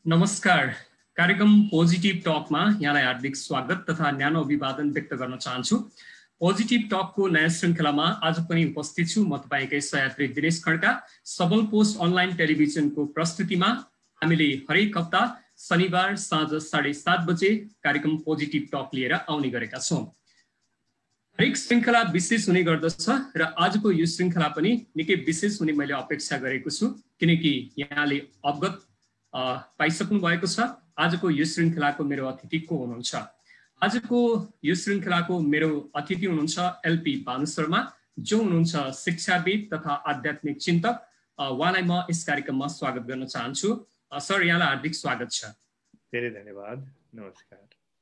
नमस्कार। कार्यक्रम पोजिटिभ टकमा यहाँलाई हार्दिक स्वागत तथा न्यानो अभिवादन व्यक्त गर्न चाहन्छु। पोजिटिभ टकको नयाँ श्रृङ्खलामा आज पनि उपस्थित छु म तपाईकै सहयात्री दिनेश खड्का। सबल पोस्ट अनलाइन टेलिभिजनको प्रस्तुतिमा हामीले हरेक हप्ता शनिबार साँझ 7:30 बजे कार्यक्रम पोजिटिभ टक लिएर आउने गरेका छौँ। हरेक श्रृङ्खला विशेष हुने गर्दछ र आजको यो श्रृङ्खला पनि निकै विशेष हुने मैले अपेक्षा गरेको छु, किनकि यहाँले अवगत पाइसक्नु भएको छ आजको यो श्रृङ्खलाको मेरो अतिथि को हुनुहुन्छ। आजको यो श्रृङ्खलाको मेरो अतिथि हुनुहुन्छ एलपी भानु शर्मा, जो हुनुहुन्छ शिक्षाविद तथा आध्यात्मिक चिन्तक। उहाँलाई म यस कार्यक्रममा स्वागत गर्न चाहन्छु। सर, यहाँलाई हार्दिक स्वागत छ। धेरै धन्यवाद। नमस्कार।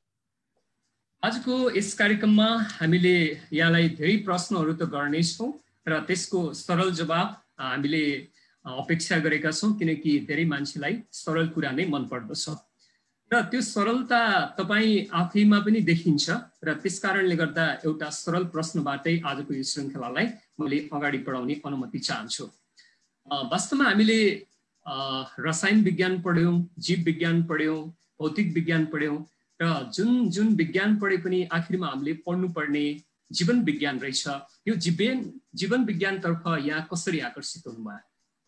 आजको यस कार्यक्रममा हामीले यहाँलाई धेरै प्रश्नहरू त गर्नेछौँ र त्यसको सरल जवाब हामीले अपेक्षा गरेका छौँ, किनकि धेरै मान्छेलाई सरल कुरा नै मन पर्दछ र त्यो सरलता तपाईँ आफैमा पनि देखिन्छ र त्यसकारणले गर्दा एउटा सरल प्रश्नबाटै आजको यो श्रृङ्खलालाई मैले अगाडि बढाउने अनुमति चाहन्छु। वास्तवमा हामीले रसायन विज्ञान पढ्यौँ, जीव विज्ञान पढ्यौँ, भौतिक विज्ञान पढ्यौँ र जुन विज्ञान पढे पनि आखिरमा हामीले पढ्नुपर्ने जीवन विज्ञान रहेछ। यो जीवन विज्ञानतर्फ यहाँ कसरी आकर्षित हुनुभयो?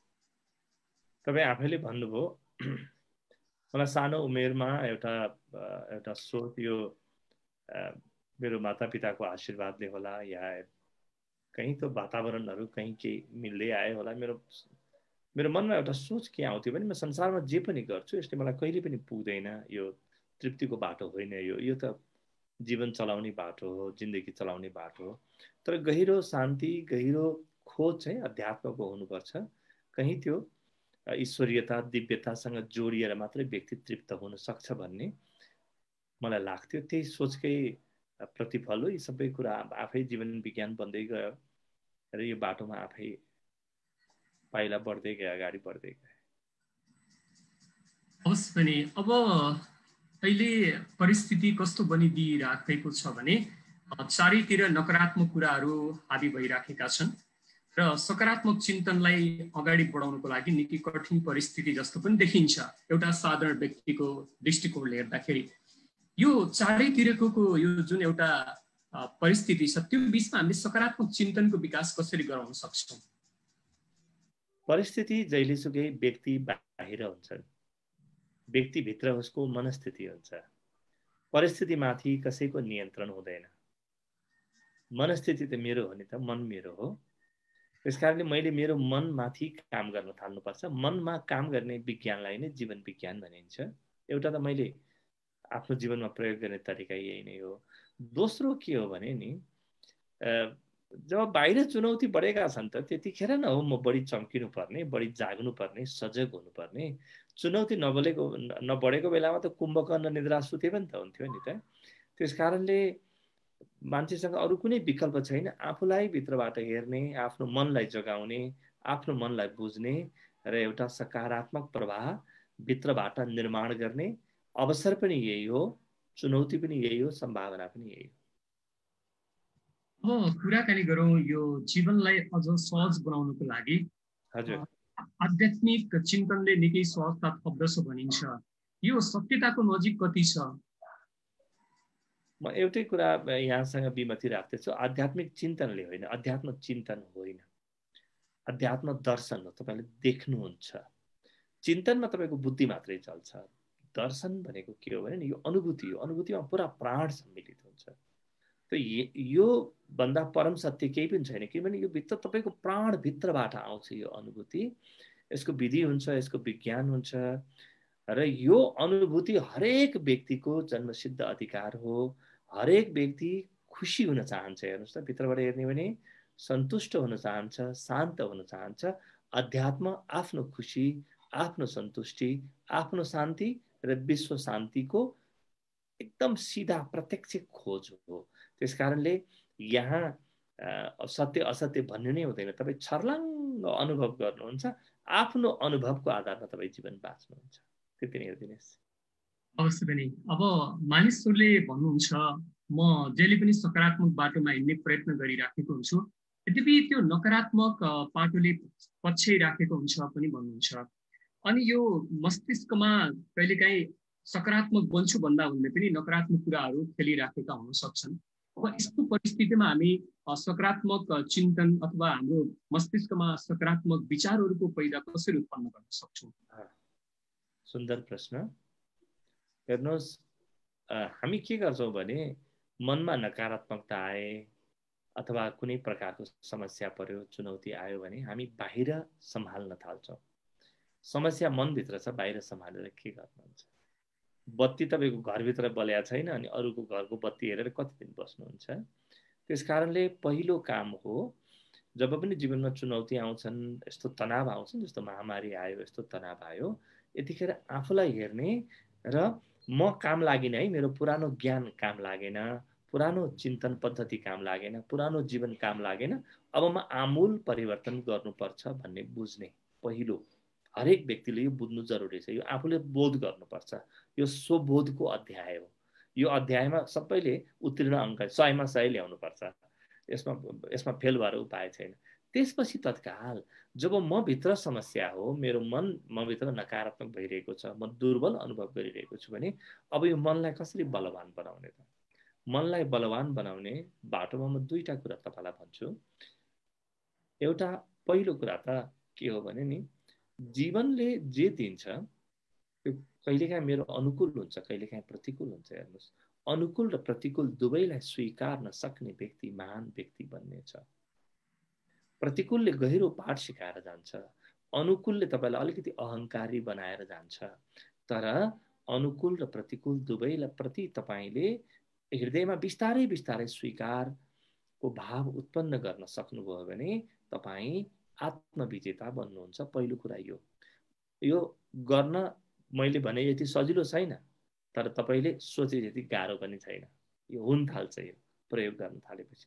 तपाईँ आफैले भन्नुभयो, मलाई सानो उमेरमा एउटा सोच, यो मेरो मातापिताको आशीर्वादले होला या कहीँ त वातावरणहरू कहीँ केही मिल्दै आयो होला, मेरो मनमा एउटा सोच के आउँथ्यो भने म संसारमा जे पनि गर्छु यसले मलाई कहिले पनि पुग्दैन, यो तृप्तिको बाटो होइन, यो त जीवन चलाउने बाटो हो, जिन्दगी चलाउने बाटो हो। तर गहिरो शान्ति, गहिरो खोज चाहिँ अध्यात्मको हुनुपर्छ। कहीँ त्यो ईश्वरीयता, दिव्यतासँग जोडिएर मात्रै व्यक्ति तृप्त हुन सक्छ भन्ने मलाई लाग्थ्यो। त्यही सोचकै प्रतिफल हो यी सबै कुरा। आफै जीवन विज्ञान बन्दै गयो र यो बाटोमा आफै पाइला बढ्दै गए, अगाडि बढ्दै गए। हवस् भने अब अहिले परिस्थिति कस्तो बनिदिइराखेको छ भने चारैतिर नकारात्मक कुराहरू हाबी भइराखेका छन् र सकारात्मक चिन्तनलाई अगाडि बढाउनको लागि निकै कठिन परिस्थिति जस्तो पनि देखिन्छ एउटा साधारण व्यक्तिको दृष्टिकोणले हेर्दाखेरि। यो चारैतिरको यो जुन एउटा परिस्थिति छ त्यो बिचमा हामीले सकारात्मक चिन्तनको विकास कसरी गराउन सक्छौँ? परिस्थिति जहिलेसुकै व्यक्ति बाहिर हुन्छ, व्यक्तिभित्र उसको मनस्थिति हुन्छ। परिस्थितिमाथि कसैको नियन्त्रण हुँदैन। मनस्थिति त मेरो हो नि त, मन मेरो हो। त्यसकारणले मैले मेरो मनमाथि काम गर्न थाल्नुपर्छ। मनमा काम गर्ने विज्ञानलाई नै जीवन विज्ञान भनिन्छ। एउटा त मैले आफ्नो जीवनमा प्रयोग गर्ने तरिका यही नै हो। दोस्रो के हो भने नि, जब बाहिर चुनौती बढेका छन् त त्यतिखेर न हो म बढी चम्किनु पर्ने, बढी जाग्नु पर्ने, सजग हुनुपर्ने। चुनौती नबढेको बेलामा त कुम्भकर्ण निद्रा सुते पनि त हुन्थ्यो नि त। त्यस कारणले मान्छेसँग अरू कुनै विकल्प छैन, आफूलाई भित्रबाट हेर्ने, आफ्नो मनलाई जगाउने, आफ्नो मनलाई बुझ्ने र एउटा सकारात्मक प्रवाह भित्रबाट निर्माण गर्ने अवसर पनि यही हो, चुनौती पनि यही हो, सम्भावना पनि यही हो। अब कुराकानी गरौँ यो जीवनलाई अझ सहज बनाउनको लागि। हजुर, आध्यात्मिक चिन्तनले निकै सहजता थप्दछ भनिन्छ। यो सत्यताको नजिक कति छ? म एउटै कुरा यहाँसँग विमति राख्दछु। आध्यात्मिक चिन्तनले होइन, अध्यात्म चिन्तन होइन, अध्यात्म दर्शन हो। तपाईँले देख्नुहुन्छ, चिन्तनमा तपाईँको बुद्धि मात्रै चल्छ। दर्शन भनेको के हो भने यो अनुभूति हो। अनुभूतिमा पुरा प्राण सम्मिलित हुन्छ। त यो भन्दा परम सत्य केही पनि छैन, किनभने यो भित्र तपाईँको प्राण भित्रबाट आउँछ यो अनुभूति। यसको विधि हुन्छ, यसको विज्ञान हुन्छ र यो अनुभूति हरेक व्यक्तिको जन्मसिद्ध अधिकार हो। हरेक व्यक्ति खुसी हुन चाहन्छ। हेर्नुहोस् त, भित्रबाट हेर्ने भने सन्तुष्ट हुन चाहन्छ, शान्त हुन चाहन्छ। अध्यात्म आफ्नो खुसी, आफ्नो सन्तुष्टि, आफ्नो शान्ति र विश्व शान्तिको एकदम सिधा प्रत्यक्ष खोज हो। त्यस कारणले यहाँ सत्य असत्य भन्नु नै हुँदैन। तपाईँ छर्लङ्ग अनुभव गर्नुहुन्छ, आफ्नो अनुभवको आधारमा तपाईँ जीवन बाँच्नुहुन्छ। त्यति नै हो दिनेश। अवश्य पनि। अब मानिसहरूले भन्नुहुन्छ म जहिले पनि सकारात्मक बाटोमा हिँड्ने प्रयत्न गरिराखेको हुन्छु, यद्यपि त्यो नकारात्मक बाटोले पछ्याइराखेको हुन्छ पनि भन्नुहुन्छ। अनि यो मस्तिष्कमा कहिलेकाहीँ सकारात्मक बन्छु भन्दा भन्दै पनि नकारात्मक कुराहरू खेलिराखेका हुन सक्छन्। अब यस्तो परिस्थितिमा हामी सकारात्मक चिन्तन अथवा हाम्रो मस्तिष्कमा सकारात्मक विचारहरूको पैदा कसरी उत्पन्न गर्न सक्छौँ? सुन्दर प्रश्न। हेर्नुहोस्, हामी के गर्छौँ भने मनमा नकारात्मकता आए अथवा कुनै प्रकारको समस्या पर्यो, चुनौती आयो भने हामी बाहिर सम्हाल्न थाल्छौँ। समस्या मनभित्र छ, बाहिर सम्हालेर के गर्नुहुन्छ? बत्ती तपाईँको घरभित्र बल्या छैन अनि अरूको घरको बत्ती हेरेर कति दिन बस्नुहुन्छ? त्यस कारणले पहिलो काम हो, जब पनि जीवनमा चुनौती आउँछन्, यस्तो तनाव आउँछन्, जस्तो महामारी आयो, यस्तो तनाव आयो, यतिखेर आफूलाई हेर्ने र म काम लागेन है, मेरो पुरानो ज्ञान काम लागेन, पुरानो चिन्तन पद्धति काम लागेन, पुरानो जीवन काम लागेन, अब म आमूल परिवर्तन गर्नुपर्छ भन्ने बुझ्ने पहिलो हरेक व्यक्तिले यो बुझ्नु जरुरी छ। यो आफूले बोध गर्नुपर्छ। यो स्वबोधको अध्याय हो। यो अध्यायमा सबैले उत्तीर्ण अङ्क 100मा 100 ल्याउनुपर्छ। यसमा फेल भएर उपाय छैन। त्यसपछि तत्काल जब म भित्र समस्या हो, मेरो मभित्र नकारात्मक भइरहेको छ, म दुर्बल अनुभव गरिरहेको छु भने अब यो मनलाई कसरी बलवान बनाउने त? मनलाई बलवान बनाउने बाटोमा म दुईटा कुरा तपाईलाई भन्छु। एउटा पहिलो कुरा त के हो भने नि, जीवनले जे दिन्छ त्यो कहिलेकाहीँ मेरो अनुकूल हुन्छ, कहिलेकाहीँ प्रतिकूल हुन्छ। हेर्नुहोस्, अनुकूल र प्रतिकूल दुवैलाई स्वीकार्न सक्ने व्यक्ति महान व्यक्ति बन्नेछ। प्रतिकूलले गहिरो पाठ सिकाएर जान्छ, अनुकूलले तपाईँलाई अलिकति अहङ्कारी बनाएर जान्छ। तर अनुकूल र प्रतिकूल दुवैलाई प्रति तपाईँले हृदयमा बिस्तारै बिस्तारै स्वीकारको भाव उत्पन्न गर्न सक्नुभयो भने तपाईँ आत्मविजेता बन्नुहुन्छ। पहिलो कुरा यो गर्न मैले भने यति सजिलो छैन, तर तपाईँले सोचे जति गाह्रो पनि छैन। यो हुन थाल्छ यो प्रयोग गर्न थालेपछि।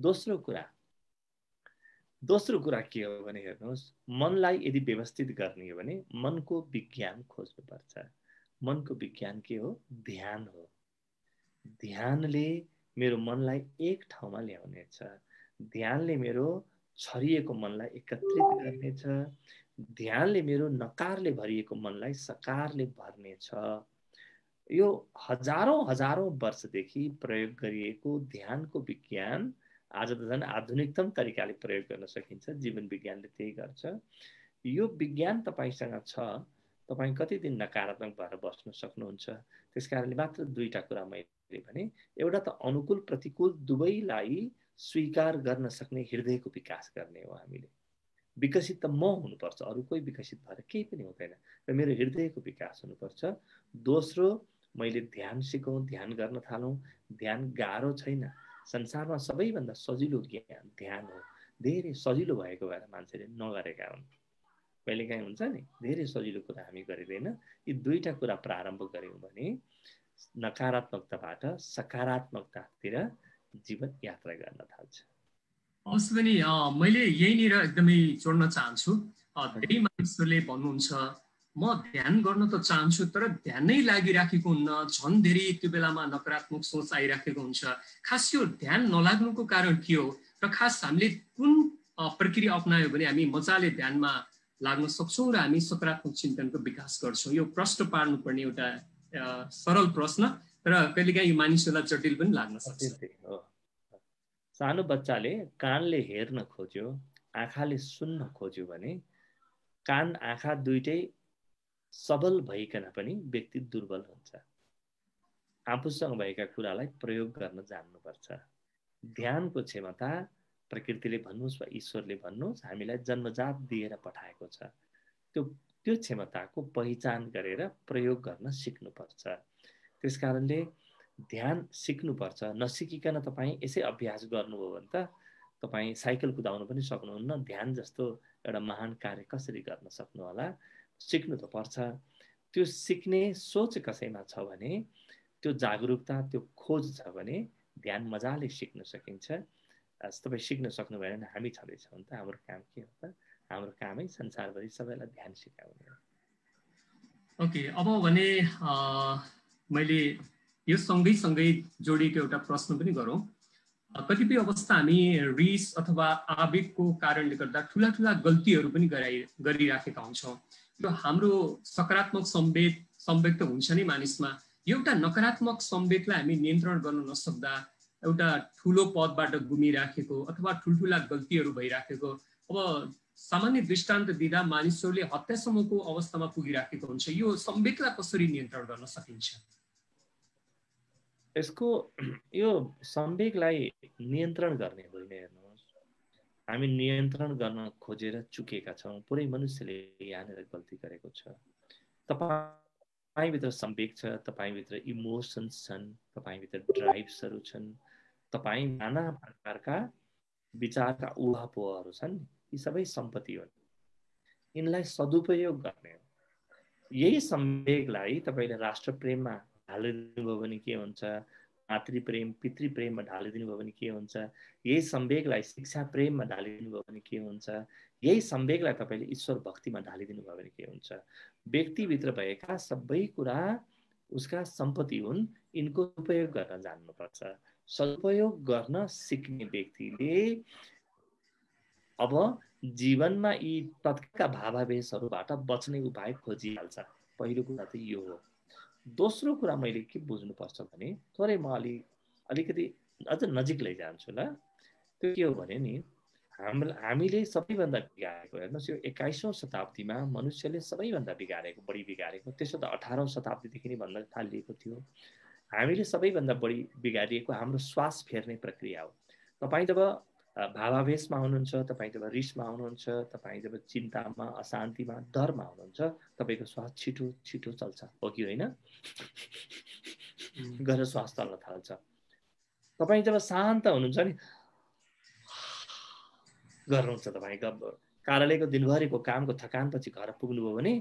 दोस्रो कुरा के हो भने हेर्नुहोस्, मनलाई यदि व्यवस्थित गर्ने हो भने मनको विज्ञान खोज्नुपर्छ। मनको विज्ञान के हो? ध्यान हो। ध्यानले मेरो मनलाई एक ठाउँमा ल्याउनेछ। ध्यानले मेरो छरिएको मनलाई एकत्रित गर्नेछ। ध्यानले मेरो नकारले भरिएको मनलाई सकारले भर्नेछ। यो हजारौं वर्षदेखि प्रयोग गरिएको ध्यानको विज्ञान आज त झन् आधुनिकतम तरिकाले प्रयोग गर्न सकिन्छ। जीवन विज्ञानले त्यही गर्छ। यो विज्ञान तपाईसँग छ, तपाईँ कति दिन नकारात्मक भएर बस्न सक्नुहुन्छ। त्यसकारणले मात्र दुईटा कुरा मैले भने, एउटा त अनुकूल प्रतिकूल दुवैलाई स्वीकार गर्न सक्ने हृदयको विकास गर्ने हो। हामीले विकसित त म हुनुपर्छ, अरू कोही विकसित भएर केही पनि हुँदैन, र मेरो हृदयको विकास हुनुपर्छ। दोस्रो, मैले ध्यान सिकौँ, ध्यान गर्न थालौँ। ध्यान गाह्रो छैन। संसारमा सबैभन्दा सजिलो ज्ञान ध्यान हो। धेरै सजिलो भएको भएर मान्छेले नगरेका हुन्। कहिलेकाहीँ हुन्छ नि, धेरै सजिलो कुरा हामी गरिँदैन। यी दुईटा कुरा प्रारम्भ गऱ्यौँ भने नकारात्मकताबाट सकारात्मकतातिर जीवन यात्रा गर्न थाल्छ। अवश्य पनि मैले यहीँनिर एकदमै जोड्न चाहन्छु। धेरै मानिसहरूले भन्नुहुन्छ म ध्यान गर्न त चाहन्छु, तर ध्यान नै लागिराखेको हुन्न, झन् धेरै त्यो बेलामा नकारात्मक सोच आइराखेको हुन्छ। खास यो ध्यान नलाग्नुको कारण के हो र खास हामीले कुन प्रक्रिया अप्नायो भने हामी मजाले ध्यानमा लाग्न सक्छौँ र हामी सकारात्मक चिन्तनको विकास गर्छौँ? यो प्रश्न पार्नुपर्ने एउटा सरल प्रश्न, तर कहिलेकाहीँ मानिसहरूलाई जटिल पनि लाग्न सक्छ। सानो बच्चाले कानले हेर्न खोज्यो, आँखाले सुन्न खोज्यो भने कान आँखा दुईटै सबल भइकन पनि व्यक्ति दुर्बल हुन्छ। आफूसँग भएका कुरालाई प्रयोग गर्न जान्नुपर्छ। ध्यानको क्षमता प्रकृतिले भन्नुहोस् वा ईश्वरले भन्नुहोस् हामीलाई जन्मजात दिएर पठाएको छ। त्यो क्षमताको पहिचान गरेर प्रयोग गर्न सिक्नुपर्छ। त्यसकारणले ध्यान सिक्नुपर्छ। नसिकिकन तपाईँ यसै अभ्यास गर्नुभयो भने त तपाईँ साइकल कुदाउन पनि सक्नुहुन्न। ध्यान जस्तो एउटा महान कार्य कसरी गर्न सक्नु होला? सिक्नु त पर्छ। त्यो सिक्ने सोच कसैमा छ भने, त्यो जागरुकता, त्यो खोज छ भने ध्यान मजाले सिक्न सकिन्छ। तपाईँ सिक्न सक्नु भएन भने हामी छँदैछौँ नि त। हाम्रो काम के हो त? हाम्रो कामै संसारभरि सबैलाई ध्यान सिकाउने हो। ओके, अब भने मैले यो सँगै जोडिएको एउटा प्रश्न पनि गरौँ। कतिपय अवस्था हामी रिस अथवा आवेगको कारणले गर्दा ठुला गल्तीहरू पनि गरिराखेका हुन्छौँ। यो हाम्रो सकारात्मक संवेग त हुन्छ नि मानिसमा, एउटा नकारात्मक संवेगलाई हामी नियन्त्रण गर्न नसक्दा एउटा ठुलो पदबाट गुमिराखेको अथवा ठुल्ठुला गल्तीहरू भइराखेको, अब सामान्य दृष्टान्त दिँदा मानिसहरूले हत्यासम्मको अवस्थामा पुगिराखेको हुन्छ। यो संवेगलाई कसरी नियन्त्रण गर्न सकिन्छ? यसको यो संवेगलाई नियन्त्रण गर्ने होइन, हेर्नुहोस्, हामी नियन्त्रण गर्न खोजेर चुकेका छौँ। पुरै मनुष्यले यहाँनिर गल्ती गरेको छ। तपाईभित्र संवेग छ, तपाईभित्र इमोसन्स छन्, तपाईभित्र ड्राइभ्सहरू छन्, तपाईँ नाना प्रकारका विचारका ऊहापोहहरू छन्। यी सबै सम्पत्ति हुन्, यिनलाई सदुपयोग गर्ने हो। यही संवेगलाई तपाईँले राष्ट्रप्रेममा ढालिदिनुभयो भने के हुन्छ, मातृप्रेम पितृप्रेममा ढालिदिनु भयो भने के हुन्छ, यही संवेगलाई शिक्षा प्रेममा ढालिदिनु भयो भने के हुन्छ, यही संवेगलाई तपाईँले ईश्वर भक्तिमा ढालिदिनु भयो भने के हुन्छ। व्यक्तिभित्र भएका सबै कुरा उसका सम्पत्ति हुन्, यिनको उपयोग गर्न जान्नुपर्छ। सदुपयोग गर्न सिक्ने व्यक्तिले अब जीवनमा यी तत्कालका भावावेशहरूबाट बच्ने उपाय खोजिहाल्छ। पहिलो कुरा त यो हो। दोस्रो कुरा मैले के बुझ्नुपर्छ भने, थोरै म अलिकति अझ नजिक लैजान्छु ल। त्यो के हो भने नि, हामीले सबैभन्दा बिगारेको, हेर्नुहोस् यो 21औं शताब्दीमा मनुष्यले सबैभन्दा बढी बिगारेको, त्यसो त 18औं शताब्दीदेखि नै भन्न थालिएको थियो। हामीले सबैभन्दा बढी बिगारिएको हाम्रो श्वास फेर्ने प्रक्रिया हो। तपाईँ जब भावावेशमा हुनुहुन्छ, तपाईँ जब रिसमा हुनुहुन्छ, तपाईँ जब चिन्तामा, अशान्तिमा, डरमा हुनुहुन्छ, तपाईँको श्वास छिटो छिटो चल्छ, हो कि होइन? गरेर श्वास चल्न थाल्छ। तपाईँ जब शान्त हुनुहुन्छ नि, गर्नुहुन्छ। तपाईँ कार्यालयको दिनभरिको कामको थकानपछि घर पुग्नुभयो भने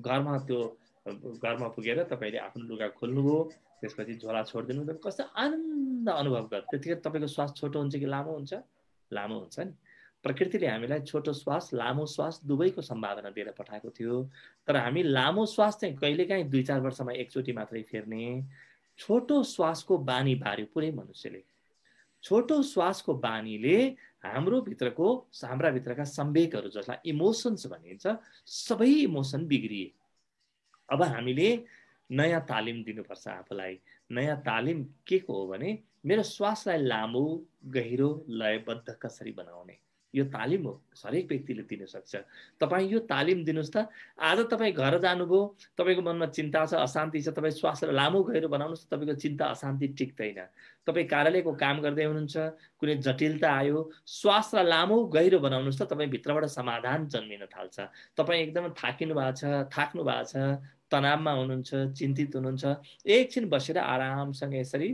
घरमा पुगेर तपाईँले आफ्नो लुगा खोल्नुभयो, त्यसपछि झोला छोडिदिनु, कस्तो आनन्द अनुभव गर्छ। त्यतिखेर तपाईँको श्वास छोटो हुन्छ कि लामो हुन्छ? लामो हुन्छ नि। प्रकृतिले हामीलाई छोटो श्वास लामो श्वास दुवैको सम्भावना दिएर पठाएको थियो। तर हामी लामो श्वास चाहिँ कहिलेकाहीँ 2-4 वर्षमा एकचोटि मात्रै फेर्ने, छोटो श्वासको बानी बार्यो पुरै मनुष्यले। छोटो श्वासको बानीले हाम्रा भित्रका संवेगहरू, जसलाई इमोसन्स भनिन्छ, सबै इमोसन बिग्रिए। अब हामीले नयाँ तालिम दिनुपर्छ आफूलाई। नयाँ तालिम के को हो भने, मेरो श्वासलाई लामो गहिरो लयबद्ध कसरी बनाउने, यो तालिम हो। हरेक व्यक्तिले दिन सक्छ। तपाईँ यो तालिम दिनुहोस् त। आज तपाईँ घर जानुभयो, तपाईँको मनमा चिन्ता छ, अशान्ति छ, तपाईँ श्वासलाई लामो गहिरो बनाउनुहोस्, तपाईँको चिन्ता अशान्ति टिक्दैन। तपाईँ कार्यालयको काम गर्दै हुनुहुन्छ, कुनै जटिलता आयो, श्वासलाई लामो गहिरो बनाउनुहोस् त, तपाईँ भित्रबाट समाधान जन्मिन थाल्छ। तपाईँ एकदम थाक्नु भएको छ, तनावमा हुनुहुन्छ, चिन्तित हुनुहुन्छ, एकछिन बसेर आरामसँग यसरी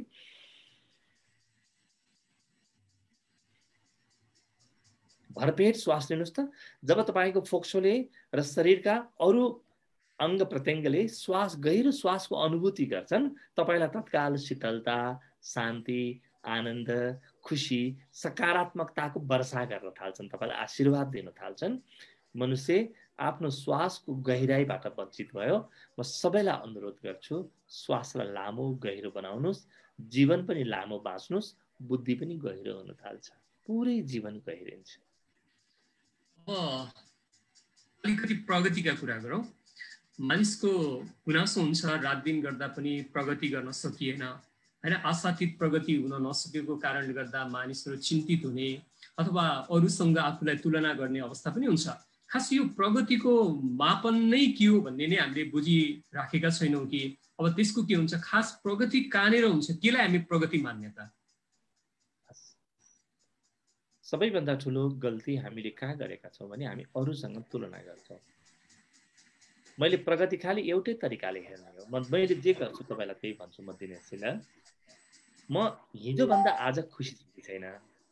भरपेट श्वास लिनुहोस् त। जब तपाईँको फोक्सोले र शरीरका अरू अङ्ग प्रत्यङ्गले गहिरो श्वासको अनुभूति गर्छन्, तपाईँलाई तत्काल शीतलता, शान्ति, आनन्द, खुसी, सकारात्मकताको वर्षा गर्न थाल्छन्, तपाईँलाई आशीर्वाद दिन थाल्छन्। मनुष्य आफ्नो श्वासको गहिराईबाट वञ्चित भयो। म सबैलाई अनुरोध गर्छु, श्वासलाई लामो गहिरो बनाउनुहोस्, जीवन पनि लामो बाँच्नुहोस्, बुद्धि पनि गहिरो हुन थाल्छ, पुरै जीवन गहिरिन्छ। अलिकति प्रगतिका कुरा गरौँ। मानिसको गुनासो हुन्छ, रात दिन गर्दा पनि प्रगति गर्न सकिएन होइन। आशातीत प्रगति हुन नसकेको कारणले गर्दा मानिसहरू चिन्तित हुने अथवा अरूसँग आफूलाई तुलना गर्ने अवस्था पनि हुन्छ। खास यो प्रगतिको मापन नै के हो भन्ने नै हामीले बुझिराखेका छैनौँ कि अब त्यसको के हुन्छ, खास प्रगति कहाँनिर हुन्छ, त्यसलाई हामी प्रगति मान्यता। सबैभन्दा ठुलो गल्ती हामीले कहाँ गरेका छौँ भने, हामी अरूसँग तुलना गर्छौँ। मैले प्रगति खालि एउटै तरिकाले हेर्ने हो। मैले जे गर्छु तपाईँलाई त्यही भन्छु म दिनेशजीलाई। म हिजोभन्दा आज खुसी छैन,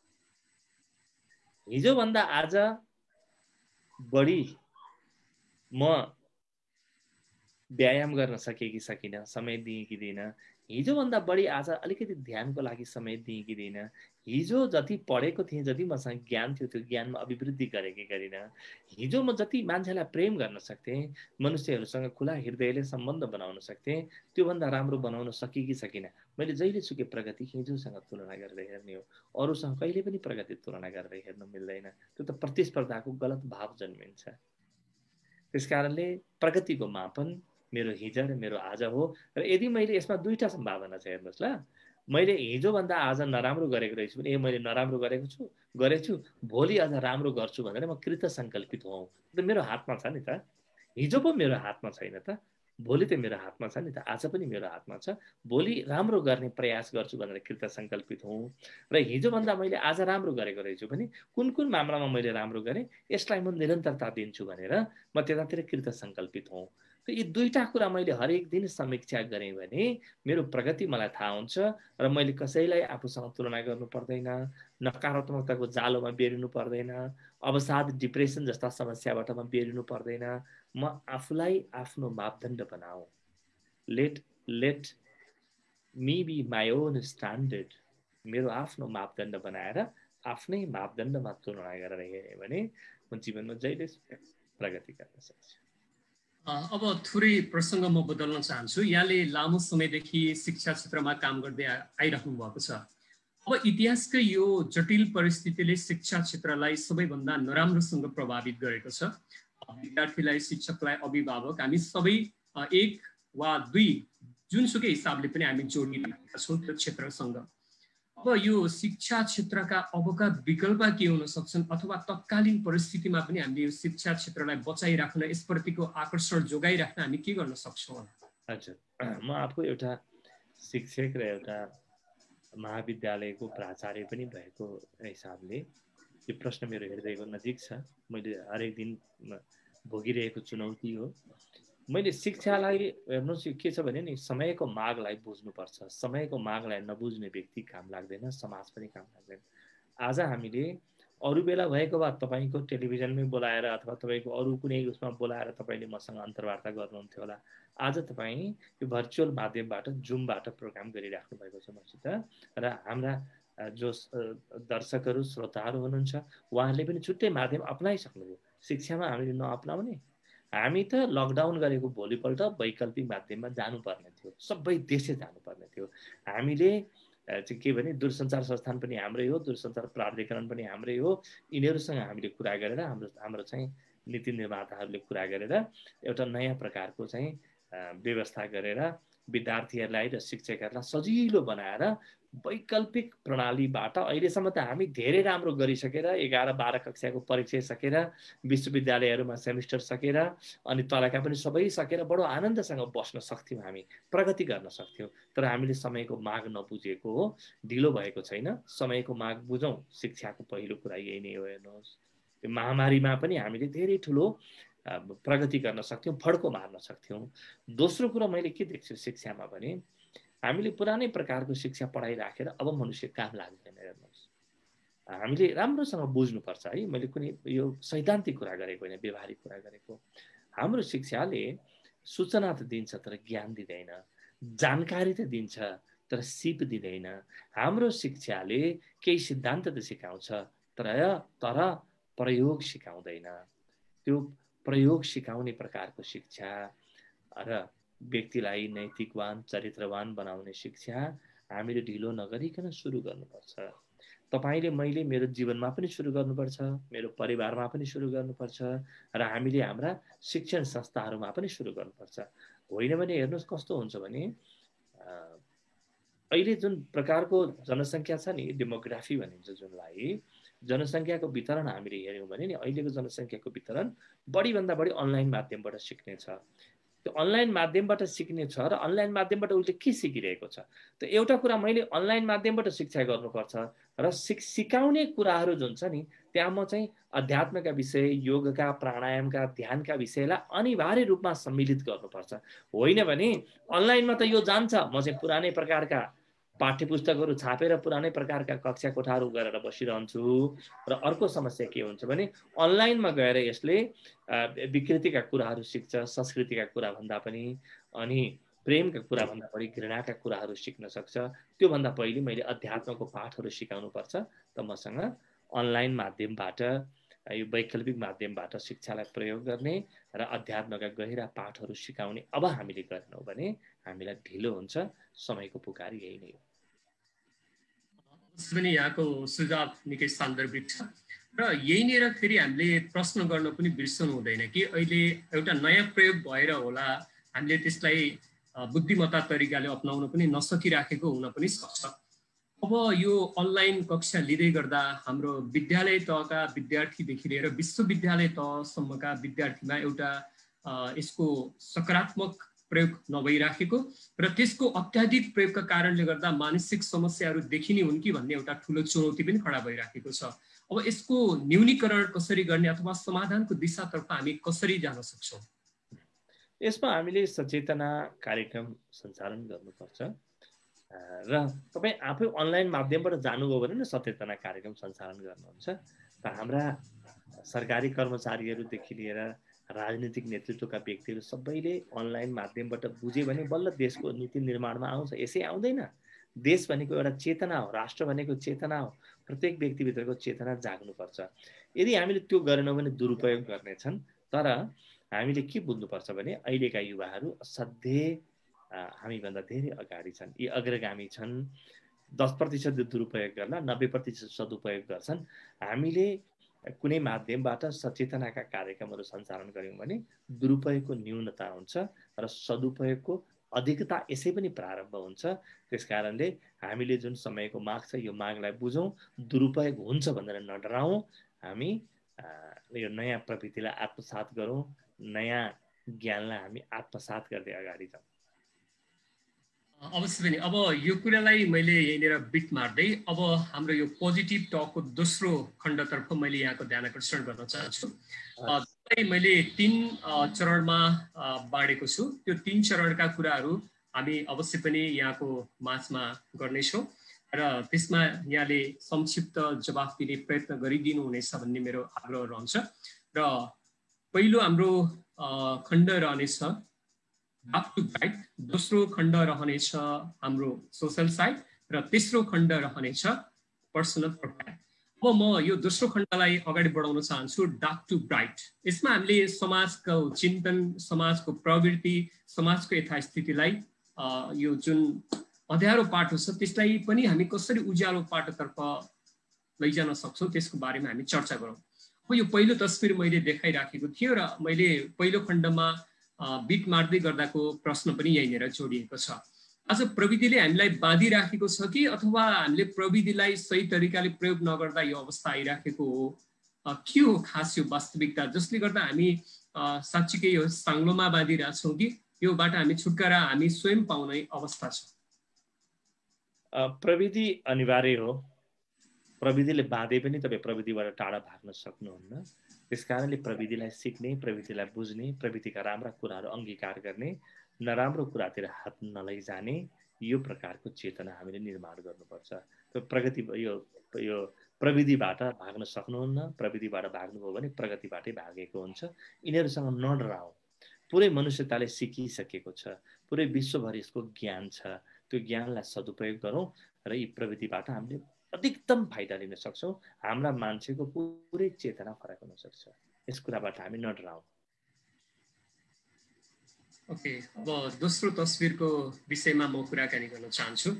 हिजोभन्दा आज बढी म व्यायाम गर्न सके कि सकिनँ, समय दिएँ कि दिइनँ, हिजोभन्दा बढी आज अलिकति ध्यानको लागि समय दिएँ कि दिइनँ, हिजो जति पढेको थिएँ, जति मसँग ज्ञान थियो, त्यो ज्ञानमा अभिवृद्धि गरेँ कि गरिनँ, हिजो म जति मान्छेलाई प्रेम गर्न सक्थेँ, मनुष्यहरूसँग खुला हृदयले सम्बन्ध बनाउन सक्थेँ, त्योभन्दा राम्रो बनाउन सकेँ कि सकिनँ। मैले जहिले सुके प्रगति हिजोसँग तुलना गर्दै हेर्ने हो, अरूसँग कहिले पनि प्रगति तुलना गर्दै हेर्नु मिल्दैन। त्यो त प्रतिस्पर्धाको गलत भाव जन्मिन्छ। त्यसकारणले प्रगतिको मापन मेरो हिजो र मेरो आज हो। र यदि मैले यसमा दुईटा सम्भावना छ, हेर्नुहोस् ल, मैले हिजोभन्दा आज नराम्रो गरेको रहेछु भने मैले नराम्रो गरेछु, भोलि अझ राम्रो गर्छु भनेर म कृत सङ्कल्पित हौँ। त मेरो हातमा छ नि त, हिजो पो मेरो हातमा छैन त, भोलि त मेरो हातमा छ नि त, आज पनि मेरो हातमा छ। भोलि राम्रो गर्ने प्रयास गर्छु भनेर कृत सङ्कल्पित हौँ। र हिजोभन्दा मैले आज राम्रो गरेको रहेछु भने कुन कुन मामलामा मैले राम्रो गरेँ यसलाई म निरन्तरता दिन्छु भनेर म त्यतातिर कृत सङ्कल्पित हौँ। त यी दुईटा कुरा मैले हरेक दिन समीक्षा गरेँ भने मेरो प्रगति मलाई थाहा हुन्छ र मैले कसैलाई आफूसँग तुलना गर्नु पर्दैन, नकारात्मकताको जालोमा बेरिनु पर्दैन, अवसाद डिप्रेसन जस्ता समस्याबाट म बेरिनु पर्दैन। म आफूलाई आफ्नो मापदण्ड बनाऊ। Let me be my own standard. मेरो आफ्नो मापदण्ड बनाएर आफ्नै मापदण्डमा तुलना गरेर हेरेँ भने म जीवनमा जहिले प्रगति गर्न सक्छु। अब थोरै प्रसङ्ग म बदल्न चाहन्छु। यहाँले लामो समयदेखि शिक्षा क्षेत्रमा काम गर्दै आइराख्नु भएको छ। अब इतिहासकै यो जटिल परिस्थितिले शिक्षा क्षेत्रलाई सबैभन्दा नराम्रोसँग प्रभावित गरेको छ। विद्यार्थीलाई, शिक्षकलाई, अभिभावक, हामी सबै एक वा दुई जुनसुकै हिसाबले पनि हामी जोडिरहेका छौँ त्यो क्षेत्रसँग। अब यो शिक्षा क्षेत्रका अबका विकल्प के हुन सक्छन्, अथवा तत्कालीन परिस्थितिमा पनि हामीले यो शिक्षा क्षेत्रलाई बचाइराख्न, यसप्रतिको आकर्षण जोगाइराख्न हामी के गर्न सक्छौँ? हजुर, म आफू एउटा शिक्षक र एउटा महाविद्यालयको प्राचार्य पनि भएको हिसाबले यो प्रश्न मेरो हृदयको नजिक छ। मैले हरेक दिन भोगिरहेको चुनौती हो। मैले शिक्षालाई हेर्नुहोस्, के छ भने नि समयको मागलाई बुझ्नुपर्छ। समयको मागलाई नबुझ्ने व्यक्ति काम लाग्दैन, समाज पनि काम लाग्दैन। आज हामीले अरू बेला भएको भए तपाईँको टेलिभिजनमै बोलाएर अथवा तपाईँको अरू कुनै उसमा बोलाएर तपाईँले मसँग अन्तर्वार्ता गर्नुहुन्थ्यो होला। आज तपाईँ यो भर्चुअल माध्यमबाट, जुमबाट प्रोग्राम गरिराख्नु भएको छ मसित, र हाम्रा जो दर्शकहरू, श्रोताहरू हुनुहुन्छ उहाँहरूले पनि छुट्टै माध्यम अप्नाइसक्नुभयो। शिक्षामा हामीले नअप्नाउने? हामी त लकडाउन गरेको भोलिपल्ट वैकल्पिक माध्यममा जानुपर्ने थियो, सबै देशै जानुपर्ने थियो। हामीले चाहिँ के भने दूरसञ्चार संस्थान पनि हाम्रै हो, दूरसञ्चार प्राधिकरण पनि हाम्रै हो। यिनीहरूसँग हामीले कुरा गरेर हाम्रो चाहिँ नीति निर्माताहरूले कुरा गरेर एउटा नयाँ प्रकारको चाहिँ व्यवस्था गरेर विद्यार्थीहरूलाई र शिक्षकहरूलाई सजिलो बनाएर वैकल्पिक प्रणालीबाट अहिलेसम्म त हामी धेरै राम्रो गरिसकेर 11-12 कक्षाको परीक्षा सकेर, विश्वविद्यालयहरूमा सेमिस्टर सकेर, अनि तलका पनि सबै सकेर बडो आनन्दसँग बस्न सक्थ्यौँ, हामी प्रगति गर्न सक्थ्यौँ। तर हामीले समयको माग नबुझेको हो, ढिलो भएको छैन। समयको माग बुझौँ, शिक्षाको पहिलो कुरा यही नै हो। हेर्नुहोस्, यो महामारीमा पनि हामीले धेरै ठुलो प्रगति गर्न सक्थ्यौँ, फड्को मार्न सक्थ्यौँ। दोस्रो कुरो मैले के देख्छु शिक्षामा भने, हामीले पुरानै प्रकारको शिक्षा पढाइराखेर अब मनुष्य काम लाग्दैन। हेर्नुहोस्, हामीले राम्रोसँग बुझ्नुपर्छ है। मैले कुनै यो सैद्धान्तिक कुरा गरेको होइन, व्यवहारिक कुरा गरेको। हाम्रो शिक्षाले सूचना त दिन्छ तर ज्ञान दिँदैन, जानकारी त दिन्छ तर सिप दिँदैन। हाम्रो शिक्षाले केही सिद्धान्त त सिकाउँछ तर प्रयोग सिकाउँदैन। त्यो प्रयोग सिकाउने प्रकारको शिक्षा र व्यक्तिलाई नैतिकवान, चरित्रवान बनाउने शिक्षा हामीले ढिलो नगरिकन सुरु गर्नुपर्छ। तपाईँले, मैले मेरो जीवनमा पनि सुरु गर्नुपर्छ, मेरो परिवारमा पनि सुरु गर्नुपर्छ, र हामीले हाम्रा शिक्षण संस्थाहरूमा पनि सुरु गर्नुपर्छ। होइन भने हेर्नुहोस् कस्तो हुन्छ भने अहिले जुन प्रकारको जनसङ्ख्या छ नि, डेमोग्राफी भनिन्छ जुनलाई, जनसङ्ख्याको वितरण हामीले हेऱ्यौँ भने नि अहिलेको जनसङ्ख्याको वितरण बढीभन्दा बढी अनलाइन माध्यमबाट सिक्ने छ। त्यो अनलाइन माध्यमबाट सिक्ने छ र अनलाइन माध्यमबाट उसले के सिकिरहेको छ। त एउटा कुरा मैले अनलाइन माध्यमबाट शिक्षा गर्नुपर्छ र सिकाउने कुराहरू जुन छ नि त्यहाँ म चाहिँ अध्यात्मका विषय, योगका, प्राणायामका, ध्यानका विषयलाई अनिवार्य रूपमा सम्मिलित गर्नुपर्छ। होइन भने अनलाइनमा त यो जान्छ, म चाहिँ पुरानै प्रकारका पाठ्यपुस्तकहरू छापेर पुरानै प्रकारका कक्षा कोठाहरू गरेर बसिरहन्छु। र अर्को समस्या के हुन्छ भने अनलाइनमा गएर यसले विकृतिका कुराहरू सिक्छ, संस्कृतिका कुरा भन्दा पनि, अनि प्रेमका कुरा भन्दा बढी घृणाका कुराहरू सिक्न सक्छ। त्योभन्दा पहिले मैले अध्यात्मको पाठहरू सिकाउनुपर्छ। त मसँग अनलाइन माध्यमबाट, यो वैकल्पिक माध्यमबाट शिक्षालाई प्रयोग गर्ने र अध्यात्मका गहिरा पाठहरू सिकाउने अब हामीले गरेनौँ भने हामीलाई ढिलो हुन्छ। समयको पुकार यही नै हो। पनि यहाँको सुझाव निकै सान्दर्भिक छ। र यहीँनिर फेरि हामीले प्रश्न गर्न पनि बिर्सनु हुँदैन कि अहिले एउटा नयाँ प्रयोग भएर होला हामीले त्यसलाई बुद्धिमत्ता तरिकाले अपनाउन पनि नसकिराखेको हुन पनि सक्छ। अब यो अनलाइन कक्षा लिँदै गर्दा हाम्रो विद्यालय तहका विद्यार्थीदेखि लिएर विश्वविद्यालय तहसम्मका विद्यार्थीमा एउटा यसको सकारात्मक प्रयोग नभइराखेको र त्यसको अत्याधिक प्रयोगका कारणले गर्दा मानसिक समस्याहरू देखिने हुन् कि भन्ने एउटा ठुलो चुनौती पनि खडा भइराखेको छ। अब यसको न्यूनीकरण कसरी गर्ने अथवा समाधानको दिशातर्फ हामी कसरी जान सक्छौँ? यसमा हामीले सचेतना कार्यक्रम सञ्चालन गर्नुपर्छ र तपाईँ आफै अनलाइन माध्यमबाट जानुभयो भने नि सचेतना कार्यक्रम सञ्चालन गर्नुहुन्छ। र हाम्रा सरकारी कर्मचारीहरूदेखि लिएर राजनीतिक नेतृत्वका व्यक्तिहरू सबैले अनलाइन माध्यमबाट बुझ्यो भने बल्ल देशको नीति निर्माणमा आउँछ। यसै आउँदैन। देश भनेको एउटा चेतना हो, राष्ट्र भनेको चेतना हो, प्रत्येक व्यक्तिभित्रको चेतना जाग्नुपर्छ। यदि हामीले त्यो गरेनौँ भने दुरुपयोग गर्नेछन्। तर हामीले के बुझ्नुपर्छ भने अहिलेका युवाहरू असाध्यै हामीभन्दा धेरै अगाडि छन्। यी अग्रगामी छन्। 10% दुरुपयोग गर्ला, 90% सदुपयोग गर्छन्। हामीले कुनै माध्यमबाट सचेतनाका कार्यक्रमहरू सञ्चालन गऱ्यौँ भने दुरुपयोगको न्यूनता हुन्छ र सदुपयोगको अधिकता यसै पनि प्रारम्भ हुन्छ। त्यसकारणले हामीले जुन समयको माग छ यो मागलाई बुझौँ, दुरुपयोग हुन्छ भनेर नडराउँ, हामी यो नयाँ प्रविधिलाई आत्मसात गरौँ, नयाँ ज्ञानलाई हामी आत्मसात गर्दै अगाडि जाउँ। अवश्य पनि। अब यो कुरालाई मैले यहीँनिर बिट मार्दै अब हाम्रो यो पोजिटिभ टकको दोस्रो खण्डतर्फ मैले यहाँको ध्यान आकर्षण गर्न चाहन्छु। मैले 3 चरणमा बाँडेको छु। त्यो 3 चरणका कुराहरू हामी अवश्य पनि यहाँको माझमा गर्नेछौँ र त्यसमा यहाँले संक्षिप्त जवाफ दिने प्रयत्न गरिदिनु हुनेछ भन्ने मेरो आग्रह रहन्छ। र पहिलो हाम्रो खण्ड रहनेछ डार्क टु ब्राइट, दोस्रो खण्ड रहनेछ हाम्रो सोशल साइड र तेस्रो खण्ड रहनेछ पर्सनल प्रोफाइल। अब म यो दोस्रो खण्डलाई अगाडि बढाउन चाहन्छु, डार्क टु ब्राइट। यसमा हामीले समाजको चिन्तन, समाजको प्रवृत्ति, समाजको यथास्थितिलाई यो जुन अँध्यारो पाटो छ त्यसलाई पनि हामी कसरी उज्यालो पाटोतर्फ लैजान सक्छौँ त्यसको बारेमा हामी चर्चा गरौँ। अब यो पहिलो तस्बिर मैले देखाइराखेको थियो र मैले पहिलो खण्डमा बिट मार्दै गर्दाको प्रश्न पनि यहीँनिर जोडिएको छ। आज प्रविधिले हामीलाई बाँधिराखेको छ कि अथवा हामीले प्रविधिलाई सही तरिकाले प्रयोग नगर्दा यो अवस्था आइराखेको हो? के हो खास यो वास्तविकता जसले गर्दा हामी साँच्चीकै यो साङ्लोमा बाँधिरहेछौँ कि योबाट हामी छुटकारा हामी स्वयं पाउने अवस्था छ? प्रविधि अनिवार्य हो। प्रविधिले बाँधे पनि तपाईँ प्रविधिबाट टाढा भाग्न सक्नुहुन्न। त्यसकारणले प्रविधिलाई सिक्ने, प्रविधिलाई बुझ्ने, प्रविधिका राम्रा कुराहरू अङ्गीकार गर्ने, नराम्रो कुरातिर हात नलैजाने यो प्रकारको चेतना हामीले निर्माण गर्नुपर्छ। प्रगति यो प्रविधिबाट भाग्न सक्नुहुन्न। प्रविधिबाट भाग्नुभयो भने प्रगतिबाटै भागेको हुन्छ। यिनीहरूसँग नडराउँ। पुरै मनुष्यताले सिकिसकेको छ, पुरै विश्वभर यसको ज्ञान छ। त्यो ज्ञानलाई सदुपयोग गरौँ र यी प्रविधिबाट हामीले अधिकतम फाइदा लिन सक्छौँ। हाम्रा मान्छेको पुरै चेतना फरक हुन सक्छ। यस कुराबाट हामी नडराउँ। ओके, अब दोस्रो तस्बिरको विषयमा म कुराकानी गर्न चाहन्छु।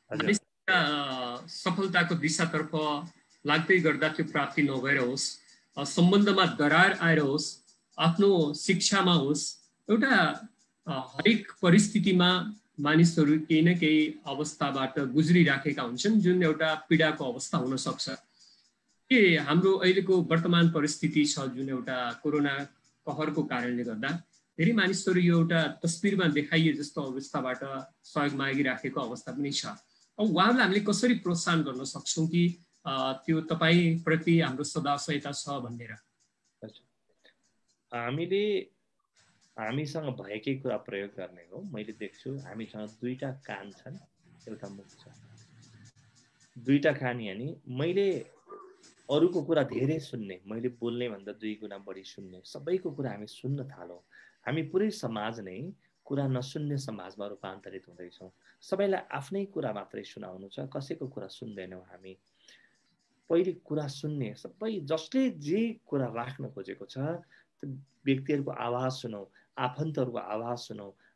सफलताको दिशातर्फ लाग्दै गर्दा त्यो प्राप्ति नभएर होस्, सम्बन्धमा दरार आएर होस्, आफ्नो शिक्षामा होस्, एउटा हरेक परिस्थितिमा मानिसहरू केही न केही अवस्थाबाट गुज्रिराखेका हुन्छन् जुन एउटा पीडाको अवस्था हुन सक्छ। के हाम्रो अहिलेको वर्तमान परिस्थिति छ जुन एउटा कोरोना कहरको कारणले गर्दा धेरै मानिसहरू यो एउटा तस्बिरमा देखाइए जस्तो अवस्थाबाट सहयोग मागिराखेको अवस्था पनि छ। अब उहाँहरूलाई हामीले कसरी प्रोत्साहन गर्न सक्छौँ कि त्यो तपाईँ प्रति हाम्रो सदा सहायता छ भनेर? हामीसँग भएकै कुरा प्रयोग गर्ने हो। मैले देख्छु हामीसँग 2टा कान छन्, एउटा मुख छ। 2टा कान यानि मैले अरूको कुरा धेरै सुन्ने, मैले बोल्ने भन्दा 2 गुणा बढी सुन्ने, सबैको कुरा हामी सुन्न थालौँ। हामी पुरै समाज नै कुरा नसुन्ने समाजमा रूपान्तरित हुँदैछौँ। सबैलाई आफ्नै कुरा मात्रै सुनाउनु छ, कसैको कुरा सुन्दैनौँ हामी। पहिले कुरा सुन्ने, सबै जसले जे कुरा राख्न खोजेको छ त्यो व्यक्तिहरूको आवाज सुनौ, आफन्तहरूको आवाज सुनौ,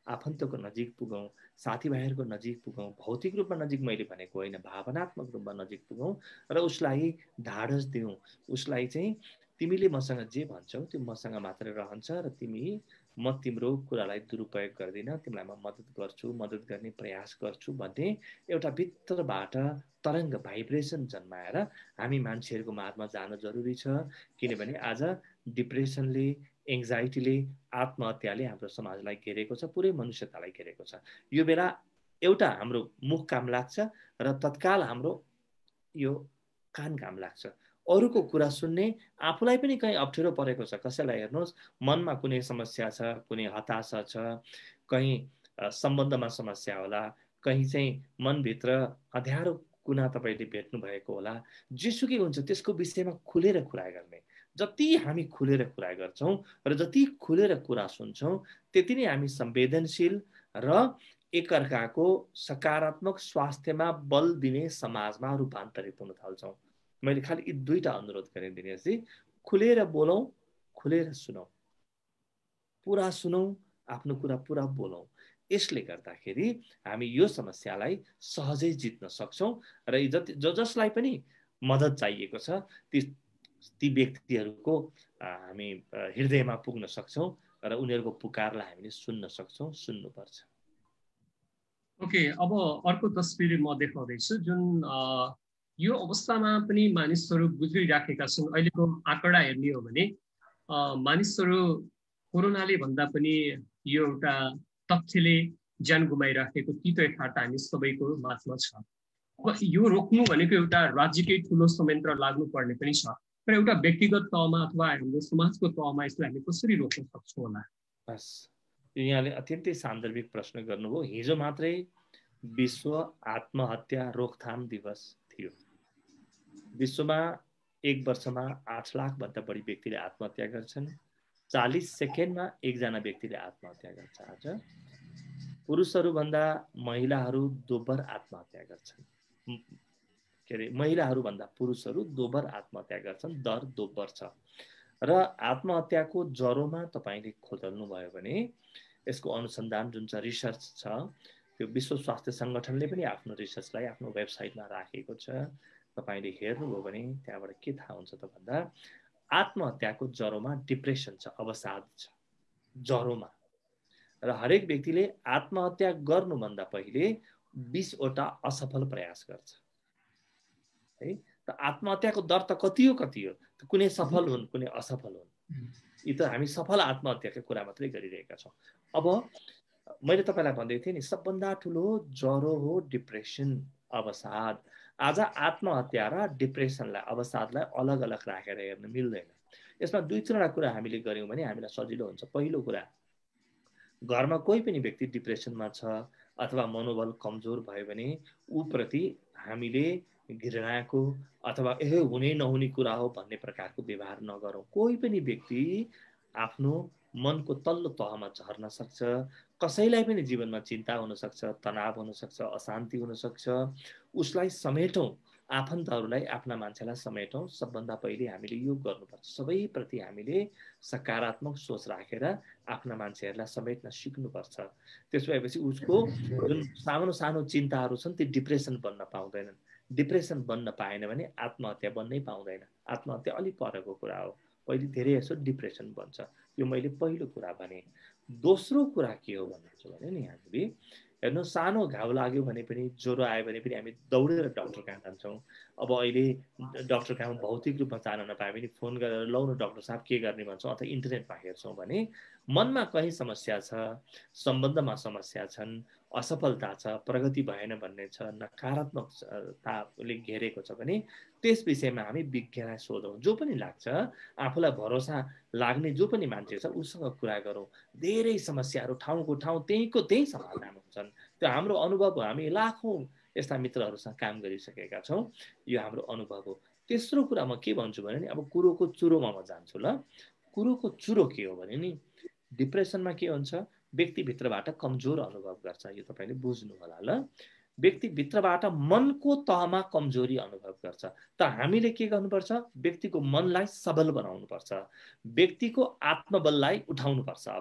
आफन्तको नजिक पुगौँ, साथीभाइहरूको नजिक पुगौँ, भौतिक रूपमा नजिक मैले भनेको होइन, भावनात्मक रूपमा नजिक पुगौँ र उसलाई ढाडस दिउँ, उसलाई चाहिँ तिमीले मसँग जे भन्छौ त्यो मसँग मात्रै रहन्छ र म तिम्रो कुरालाई दुरुपयोग गर्दिनँ, तिमीलाई म मद्दत गर्छु, मद्दत गर्ने प्रयास गर्छु भन्ने एउटा भित्रबाट तरङ्ग भाइब्रेसन जन्माएर हामी मान्छेहरूको माझमा जान जरुरी छ। किनभने आज डिप्रेसनले, एङ्जाइटीले, आत्महत्याले हाम्रो समाजलाई घेरेको छ, पुरै मनुष्यतालाई घेरेको छ। यो बेला एउटा हाम्रो मुख काम लाग्छ र तत्काल हाम्रो यो कान काम लाग्छ। अरूको कुरा सुन्ने, आफूलाई पनि कहीँ अप्ठ्यारो परेको छ, कसैलाई हेर्नुहोस् मनमा कुनै समस्या छ, कुनै हताशा छ, कहीँ सम्बन्धमा समस्या होला, कहीँ चाहिँ मनभित्र अँध्यारो कुना तपाईँले भेट्नु भएको होला, जेसुकै हुन्छ त्यसको विषयमा खुलेर कुरा गर्ने। जति हामी खुलेर कुरा गर्छौँ र जति खुलेर कुरा सुन्छौँ त्यति नै हामी संवेदनशील र एकअर्काको सकारात्मक स्वास्थ्यमा बल दिने समाजमा रूपान्तरित हुन थाल्छौँ। मैले खालि यी दुईटा अनुरोध गरेँ दिनेशजी, खुलेर बोलौँ, खुलेर सुनौँ, पुरा सुनौँ, आफ्नो कुरा पुरा बोलौँ। यसले गर्दाखेरि हामी यो समस्यालाई सहजै जित्न सक्छौँ र जसलाई पनि मद्दत चाहिएको छ ती व्यक्तिहरूको हामी हृदयमा पुग्न सक्छौँ र उनीहरूको पुकारलाई हामीले सुन्न सक्छौँ, सुन्नुपर्छ। ओके, अब अर्को तस्बिर म देखाउँदैछु जुन यो अवस्थामा पनि मानिसहरू गुज्रिराखेका छन्। अहिलेको आँकडा हेर्ने हो भने मानिसहरू कोरोनाले भन्दा पनि यो एउटा तथ्यले ज्यान गुमाइराखेको तीतो यथार्थ हामी सबैको माझमा छ। अब यो रोक्नु भनेको एउटा राज्यकै ठुलो संयन्त्र लाग्नुपर्ने पनि छ, तर एउटा व्यक्तिगत तहमा अथवा हाम्रो समाजको तहमा यसलाई हामी कसरी रोक्न सक्छौँ होला? बस यहाँले अत्यन्तै सान्दर्भिक प्रश्न गर्नुभयो। हिजो मात्रै विश्व आत्महत्या रोकथाम दिवस थियो। विश्वमा एक वर्षमा 8 लाखभन्दा बढी व्यक्तिले आत्महत्या गर्छन्। 40 सेकेन्डमा एकजना व्यक्तिले आत्महत्या गर्छ। आज पुरुषहरूभन्दा महिलाहरू दोब्बर आत्महत्या गर्छन्। के अरे महिलाहरूभन्दा पुरुषहरू दोब्बर आत्महत्या गर्छन्, दर दोब्बर छ। र आत्महत्याको जरोमा तपाईँले खोज्नुभयो भने यसको अनुसन्धान जुन छ, रिसर्च छ, त्यो विश्व स्वास्थ्य सङ्गठनले पनि आफ्नो रिसर्चलाई आफ्नो वेबसाइटमा राखेको छ। तपाईँले हेर्नुभयो भने त्यहाँबाट के थाहा हुन्छ त भन्दा आत्महत्याको जरोमा डिप्रेसन छ, अवसाद छ जरोमा। र हरेक व्यक्तिले आत्महत्या गर्नुभन्दा पहिले 20 वटा असफल प्रयास गर्छ है। त आत्महत्याको दर त कति हो, कुनै सफल हुन्, कुनै असफल हुन्। यी त हामी सफल आत्महत्याको कुरा मात्रै गरिरहेका छौँ। अब मैले तपाईँलाई भन्दै थिएँ नि, सबभन्दा ठुलो जरो हो डिप्रेसन, अवसाद। आज आत्महत्या र डिप्रेसनलाई, अवसादलाई अलग अलग राखेर हेर्न मिल्दैन। यसमा दुई तीनवटा कुरा हामीले गऱ्यौँ भने हामीलाई सजिलो हुन्छ। पहिलो कुरा, घरमा कोही पनि व्यक्ति डिप्रेसनमा छ अथवा मनोबल कमजोर भयो भने ऊप्रति हामीले घृणाको अथवा हुने नहुने कुरा हो भन्ने प्रकारको व्यवहार नगरौँ। कोही पनि व्यक्ति आफ्नो मनको तल्लो तहमा झर्न सक्छ। कसैलाई पनि जीवनमा चिन्ता हुनसक्छ, तनाव हुनसक्छ, अशान्ति हुनसक्छ। उसलाई समेटौँ, आफन्तहरूलाई, आफ्ना मान्छेलाई समेटौँ। सबभन्दा पहिले हामीले यो गर्नुपर्छ, सबैप्रति हामीले सकारात्मक सोच राखेर आफ्ना मान्छेहरूलाई समेट्न सिक्नुपर्छ। त्यसो भएपछि उसको जुन सानो सानो चिन्ताहरू छन् ती डिप्रेसन बन्न पाउँदैनन्। डिप्रेसन बन्न पाएन भने आत्महत्या बन्नै पाउँदैन। आत्महत्या अलिक परको कुरा हो, पहिले धेरै यसो डिप्रेसन बन्छ। यो मैले पहिलो कुरा भने। दोस्रो कुरा के हो भन्नुहुन्छ भने नि, हामीले हेर्नु, सानो घाउ लाग्यो भने पनि, ज्वरो आयो भने पनि हामी दौडेर डक्टर कहाँ जान्छौँ। अब अहिले डक्टर कहाँ भौतिक रूपमा जान नपाए पनि फोन गरेर लौ न डक्टर साहब के गर्ने भन्छौँ, अथवा इन्टरनेटमा हेर्छौँ भने मनमा कहीँ समस्या छ, सम्बन्धमा समस्या छन्, असफलता छ, प्रगति भएन भन्ने छ, नकारात्मकताले घेरेको छ भने त्यस विषयमा हामी विज्ञलाई सोधौँ। जो पनि लाग्छ, आफूलाई भरोसा लाग्ने जो पनि मान्छे छ उसँग कुरा गरौँ। धेरै समस्याहरू ठाउँको ठाउँ त्यहीँको त्यहीँ समाधान हुन्छन्। त्यो हाम्रो अनुभव हो। हामी लाखौँ यस्ता मित्रहरूसँग काम गरिसकेका छौँ। यो हाम्रो अनुभव हो। तेस्रो कुरा म के भन्छु भने नि, अब कुरोको चुरोमा म जान्छु ल। कुरोको चुरो के हो भने नि, डिप्रेसनमा के हुन्छ, व्यक्तिभित्रबाट कमजोर अनुभव गर्छ। यो तपाईँले बुझ्नु होला ल। व्यक्तिभित्रबाट मनको तहमा कमजोरी अनुभव गर्छ। त हामीले के गर्नुपर्छ, व्यक्तिको मनलाई सबल बनाउनुपर्छ, व्यक्तिको आत्मबललाई उठाउनुपर्छ अब,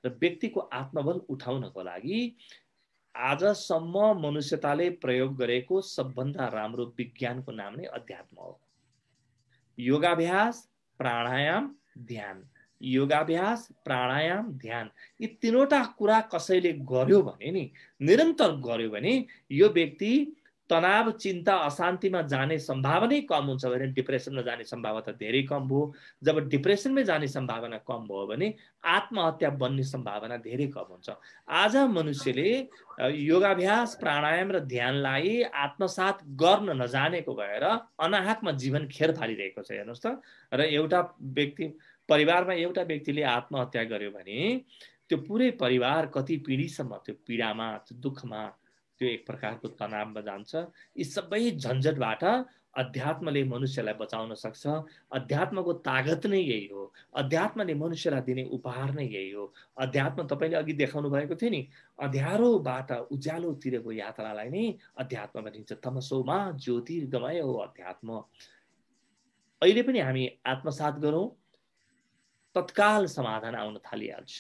र व्यक्तिको आत्मबल उठाउनको लागि आजसम्म मनुष्यताले प्रयोग गरेको सबभन्दा राम्रो विज्ञानको नाम नै अध्यात्म हो। योगाभ्यास, प्राणायाम, ध्यान, योगाभ्यास, प्राणायाम, ध्यान, यी तीनवटा कुरा कसैले गर्यो भने नि, निरन्तर गर्यो भने यो व्यक्ति तनाव, चिन्ता, अशान्तिमा जाने सम्भावना कम हुन्छ भने डिप्रेसनमा जाने सम्भावना धेरै कम भयो। जब डिप्रेसनमै जाने सम्भावना कम भयो भने आत्महत्या बन्ने सम्भावना धेरै कम हुन्छ। आज मनुष्यले योगाभ्यास, प्राणायाम र ध्यानलाई आत्मसात गर्न नजानेको भएर अनाहकमा जीवन खेर फालिरहेको छ। हेर्नुहोस् त, र एउटा व्यक्ति, परिवारमा एउटा व्यक्तिले आत्महत्या गर्यो भने त्यो पुरै परिवार कति पिँढीसम्म त्यो पीडामा, त्यो दुःखमा, त्यो एक प्रकारको तनावमा जान्छ। यी सबै झन्झटबाट अध्यात्मले मनुष्यलाई बचाउन सक्छ। अध्यात्मको तागत नै यही हो। अध्यात्मले मनुष्यलाई दिने उपहार नै यही हो। अध्यात्म, तपाईँले अघि देखाउनु भएको थियो नि, अँध्यारोबाट उज्यालोतिरको यात्रालाई नै अध्यात्म भनिन्छ। तमसोमा ज्योतिर्गमय हो अध्यात्म। अहिले पनि हामी आत्मसात गरौँ, तत्काल समाधान आउन थालिहाल्छ।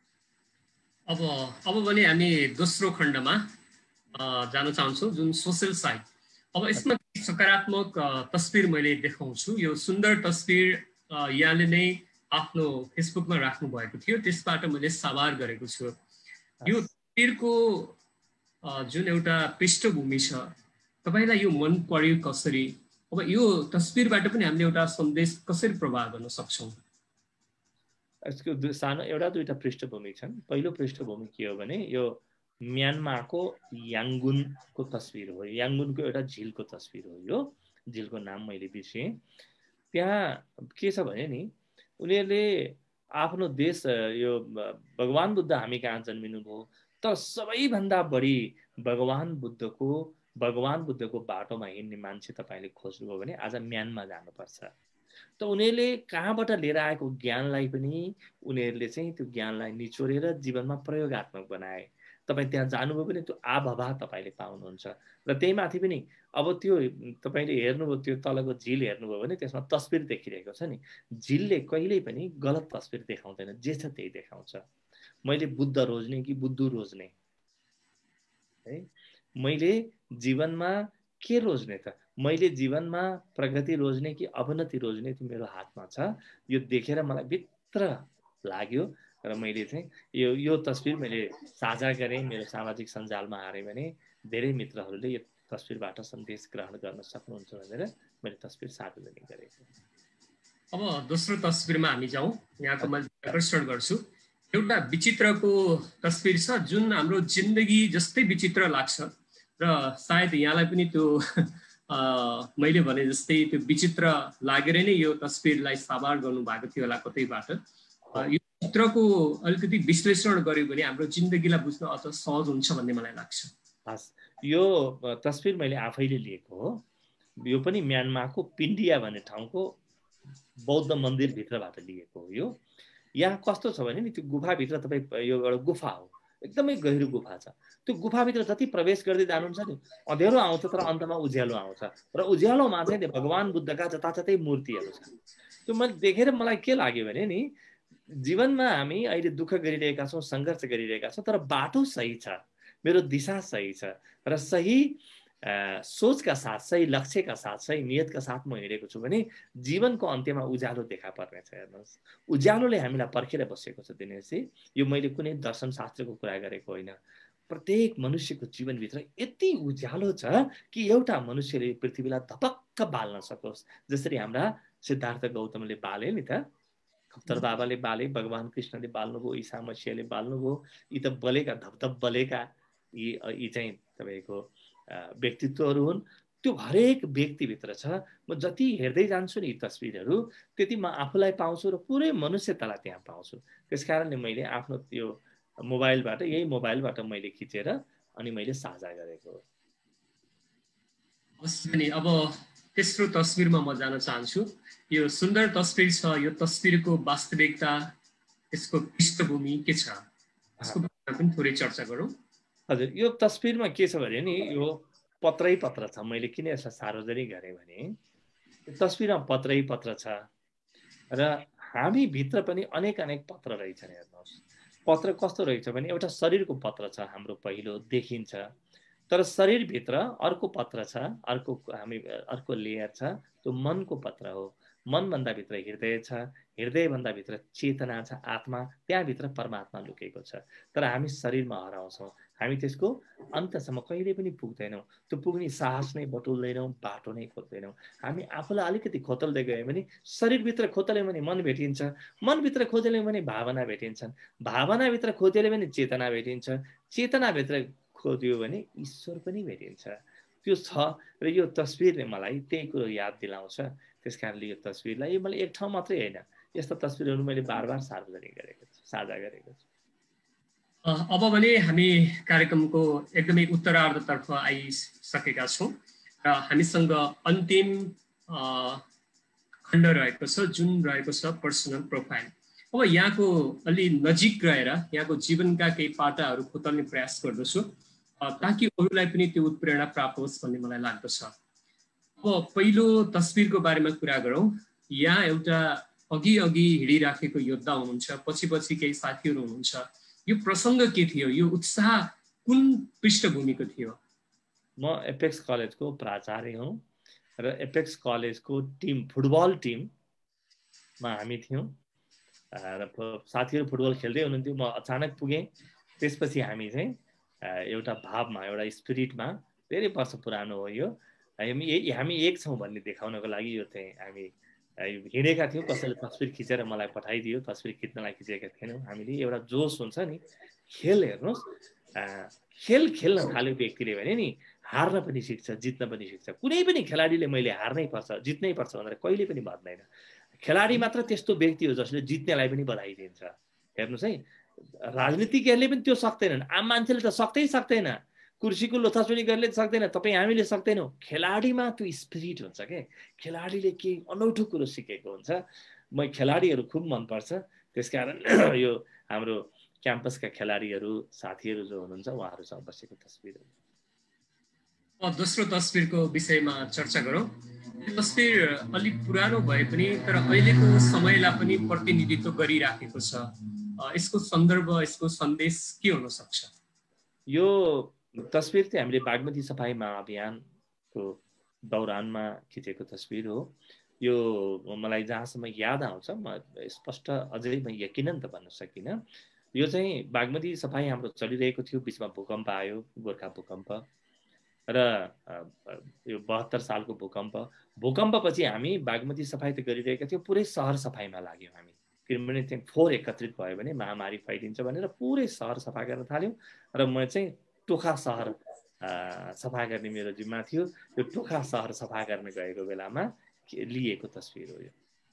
अब भने हामी दोस्रो खण्डमा जान चाहन्छौँ, जुन सोसल साइड। अब यसमा सकारात्मक तस्बिर मैले देखाउँछु। यो सुन्दर तस्बिर यहाँले नै आफ्नो फेसबुकमा राख्नु भएको थियो, त्यसबाट मैले साभार गरेको छु। यो तस्बिरको जुन एउटा पृष्ठभूमि छ, तपाईँलाई यो मन पर्यो कसरी? अब यो तस्बिरबाट पनि हामीले एउटा सन्देश कसरी प्रवाह गर्न सक्छौँ? यसको सानो एउटा दुईटा पृष्ठभूमि छन्। पहिलो पृष्ठभूमि के हो भने यो म्यानमारको याङ्गुनको तस्बिर हो। याङ्गुनको एउटा झिलको तस्बिर हो। यो झिलको नाम मैले बिर्सेँ। त्यहाँ के छ भने नि, उनीहरूले आफ्नो देश, यो भगवान बुद्ध हामी कहाँ जन्मिनु भयो, तर सबैभन्दा बढी भगवान बुद्धको बाटोमा हिँड्ने मान्छे तपाईँले खोज्नुभयो भने आज म्यानमा जानुपर्छ। त उनीहरूले कहाँबाट लिएर आएको ज्ञानलाई पनि उनीहरूले चाहिँ त्यो ज्ञानलाई निचोरेर जीवनमा प्रयोगात्मक बनाए। तपाईँ त्यहाँ जानुभयो भने त्यो आभवा तपाईँले पाउनुहुन्छ। र त्यही माथि पनि अब त्यो तपाईँले हेर्नुभयो, त्यो तलको झिल हेर्नुभयो भने त्यसमा तस्बिर देखिरहेको छ नि। झिलले कहिल्यै पनि गलत तस्बिर देखाउँदैन, जे छ त्यही देखाउँछ। मैले बुद्ध रोज्ने कि बुद्धु रोज्ने है, मैले जीवनमा के रोज्ने त? मैले जीवनमा प्रगति रोज्ने कि अवनति रोज्ने, त्यो मेरो हातमा छ। यो देखेर मलाई भित्र लाग्यो र मैले चाहिँ यो तस्बिर मैले साझा गरेँ, मेरो सामाजिक सञ्जालमा हारेँ भने धेरै मित्रहरूले यो तस्बिरबाट सन्देश ग्रहण गर्न सक्नुहुन्छ भनेर मैले तस्बिर सार्वजनिक गरेको। अब दोस्रो तस्बिरमा हामी जाउँ। यहाँको मैले आकर्षण गर्छु। एउटा विचित्रको तस्बिर छ, जुन हाम्रो जिन्दगी जस्तै विचित्र लाग्छ र सायद यहाँलाई पनि त्यो मैले भने जस्तै त्यो विचित्र लागेर नै यो तस्बिरलाई साभार गर्नुभएको थियो होला कतैबाट। यो चित्रको अलिकति विश्लेषण गर्यो भने हाम्रो जिन्दगीलाई बुझ्न अझ सहज हुन्छ भन्ने मलाई लाग्छ। हस्, यो तस्बिर मैले आफैले लिएको हो। यो पनि म्यानमारको पिन्डिया भन्ने ठाउँको बौद्ध मन्दिरभित्रबाट लिएको हो। यो यहाँ कस्तो छ भने नि, त्यो गुफाभित्र तपाईँ, यो एउटा गुफा हो, एकदमै गहिरो गुफा छ। त्यो गुफाभित्र जति प्रवेश गर्दै जानुहुन्छ नि, अँध्यारो आउँछ तर अन्तमा उज्यालो आउँछ। र उज्यालोमा चाहिँ त्यो भगवान बुद्धका जताततै मूर्तिहरू छ। त्यो मैले देखेर मलाई के लाग्यो भने नि, जीवनमा हामी अहिले दुःख गरिरहेका छौँ, सङ्घर्ष गरिरहेका छौँ, तर बाटो सही छ, मेरो दिशा सही छ र सही सोचका साथ, सही लक्ष्यका साथ, सही नियतका साथ म हिँडेको छु भने जीवनको अन्त्यमा उज्यालो देखा पर्नेछ। हेर्नुहोस्, उज्यालोले हामीलाई पर्खेर बसेको छ दिनेशजी। यो मैले कुनै दर्शन शास्त्रको कुरा गरेको होइन। प्रत्येक मनुष्यको जीवनभित्र यति उज्यालो छ कि एउटा मनुष्यले पृथ्वीलाई धपक्क बाल्न सकोस्। जसरी हाम्रा सिद्धार्थ गौतमले बाले नि त, खप्तर बाबाले बाले, भगवान कृष्णले बाल्नुभयो, ईसा मसीहले बाल्नुभयो। यी त बलेका, धपधप बलेका यी चाहिँ तपाईँको व्यक्तित्वहरू हुन्। त्यो हरेक व्यक्तिभित्र छ। म जति हेर्दै जान्छु नि तस्बिरहरू, त्यति म आफूलाई पाउँछु र पुरै मनुष्यतालाई त्यहाँ पाउँछु। त्यस कारणले मैले आफ्नो त्यो मोबाइलबाट, यही मोबाइलबाट मैले खिचेर अनि मैले साझा गरेको हो। अब तेस्रो तस्बिरमा म जान चाहन्छु। यो सुन्दर तस्बिर छ, यो तस्बिरको वास्तविकता, यसको पृष्ठभूमि के छ, यसको बारेमा पनि थोरै चर्चा गरौँ। हजुर, यो तस्बिरमा के छ भने नि, यो पत्रै पत्र छ। मैले किन यसलाई सार्वजनिक गरेँ भने तस्बिरमा पत्रै पत्र छ र हामी भित्र पनि अनेक पत्र रहेछन्। हेर्नुहोस्, पत्र कस्तो रहेछ भने एउटा शरीरको पत्र छ हाम्रो पहिलो देखिन्छ, तर शरीरभित्र अर्को पत्र छ, अर्को लेयर छ, त्यो मनको पत्र हो। मनभन्दा भित्र हृदय छ, हृदयभन्दा भित्र चेतना छ, आत्मा, त्यहाँभित्र परमात्मा लुकेको छ। तर हामी शरीरमा हराउँछौँ, हामी त्यसको अन्तसम्म कहिले पनि पुग्दैनौँ, त्यो पुग्ने साहस नै बटुल्दैनौँ, बाटो नै खोज्दैनौँ। हामी आफूलाई अलिकति खोतल्दै गयो भने शरीरभित्र खोतल्यो भने मन भेटिन्छ, मनभित्र खोज्यो भने भावना भेटिन्छन्, भावनाभित्र खोज्यो भने चेतना भेटिन्छ, चेतनाभित्र खोज्यो भने ईश्वर पनि भेटिन्छ। त्यो छ र यो तस्बिरले मलाई त्यही कुरो याद दिलाउँछ। त्यस कारणले यो तस्बिरलाई यो मैले एक ठाउँ मात्रै होइन, यस्ता तस्बिरहरू मैले बार बार सार्वजनिक गरेको छु, साझा गरेको छु। अब भने हामी कार्यक्रमको एकदमै उत्तरार्धतर्फ आइसकेका छौँ र हामीसँग अन्तिम खण्ड रहेको छ, जुन रहेको छ पर्सनल प्रोफाइल। अब यहाँको अलि नजिक रहेर यहाँको जीवनका केही पाटाहरू खोतल्ने प्रयास गर्दछु ताकि अरूलाई पनि त्यो उत्प्रेरणा प्राप्त होस् भन्ने मलाई लाग्दछ। अब पहिलो तस्बिरको बारेमा कुरा गरौँ। यहाँ एउटा अघि हिँडिराखेको योद्धा हुनुहुन्छ, पछि पछि केही साथीहरू हुनुहुन्छ। यो प्रसङ्ग के थियो? यो उत्साह कुन पृष्ठभूमिको थियो? म एपेक्स कलेजको प्राचार्य हुँ र एपेक्स कलेजको टिम, फुटबल टिममा हामी थियौँ र साथीहरू फुटबल खेल्दै हुनुहुन्थ्यो। म अचानक पुगेँ। त्यसपछि हामी चाहिँ एउटा भावमा, एउटा स्पिरिटमा, धेरै वर्ष पुरानो हो यो, हामी एक छौँ भन्ने देखाउनको लागि यो चाहिँ हामी हिँडेका थियौँ। कसैले तस्बिर खिचेर मलाई पठाइदियो, तस्बिर खिच्नलाई खिचेका थिएनौँ हामीले। एउटा जोस हुन्छ नि, खेल हेर्नुहोस्, खेल खेल्न थाल्यो व्यक्तिले भने नि हार्न पनि सिक्छ, जित्न पनि सिक्छ। कुनै पनि खेलाडीले मैले हार्नै पर्छ, जित्नै पर्छ भनेर कहिले पनि भन्दैन। खेलाडी मात्र त्यस्तो व्यक्ति हो जसले जित्नेलाई पनि बधाई दिन्छ। हेर्नुहोस् है, राजनीतिज्ञहरूले पनि त्यो सक्दैनन्, आम मान्छेले त सक्दैन, कुर्सीको लोथासुनी गरेर सक्दैन, तपाईँ हामीले सक्दैनौँ। खेलाडीमा त्यो स्पिरिट हुन्छ के, खेलाडीले केही अनौठो कुरो सिकेको हुन्छ। म खेलाडीहरू खुब मनपर्छ। त्यसकारण यो हाम्रो क्याम्पसका खेलाडीहरू, साथीहरू जो हुनुहुन्छ उहाँहरूसँग बसेको तस्बिर हो। दोस्रो तस्बिरको विषयमा चर्चा गरौँ। यो तस्बिर अलिक पुरानो भए पनि तर अहिलेको समयलाई पनि प्रतिनिधित्व गरिराखेको छ। यसको सन्दर्भ, यसको सन्देश के हुन सक्छ? यो तस्बिर चाहिँ हामीले बागमती सफाई महाअभियानको दौरानमा खिचेको तस्बिर हो। यो मलाई जहाँसम्म याद आउँछ, म स्पष्ट अझै म यकिनन त भन्न सकिनँ। यो चाहिँ बागमती सफाई हाम्रो चलिरहेको थियो, बिचमा भूकम्प आयो, गोर्खा भूकम्प, र यो 72 सालको भूकम्पपछि हामी बागमती सफाई त गरिरहेका थियौँ, पुरै सहर सफाइमा लाग्यौँ हामी। किनभने त्यहाँ फोहोर एकत्रित भयो भने महामारी फैलिन्छ भनेर पुरै सहर सफा गर्न थाल्यौँ। र म चाहिँ टोखा सहर सफा गर्ने मेरो जिम्मा थियो। यो टोखा सहर सफा गर्न गएको बेलामा लिएको तस्बिर हो यो।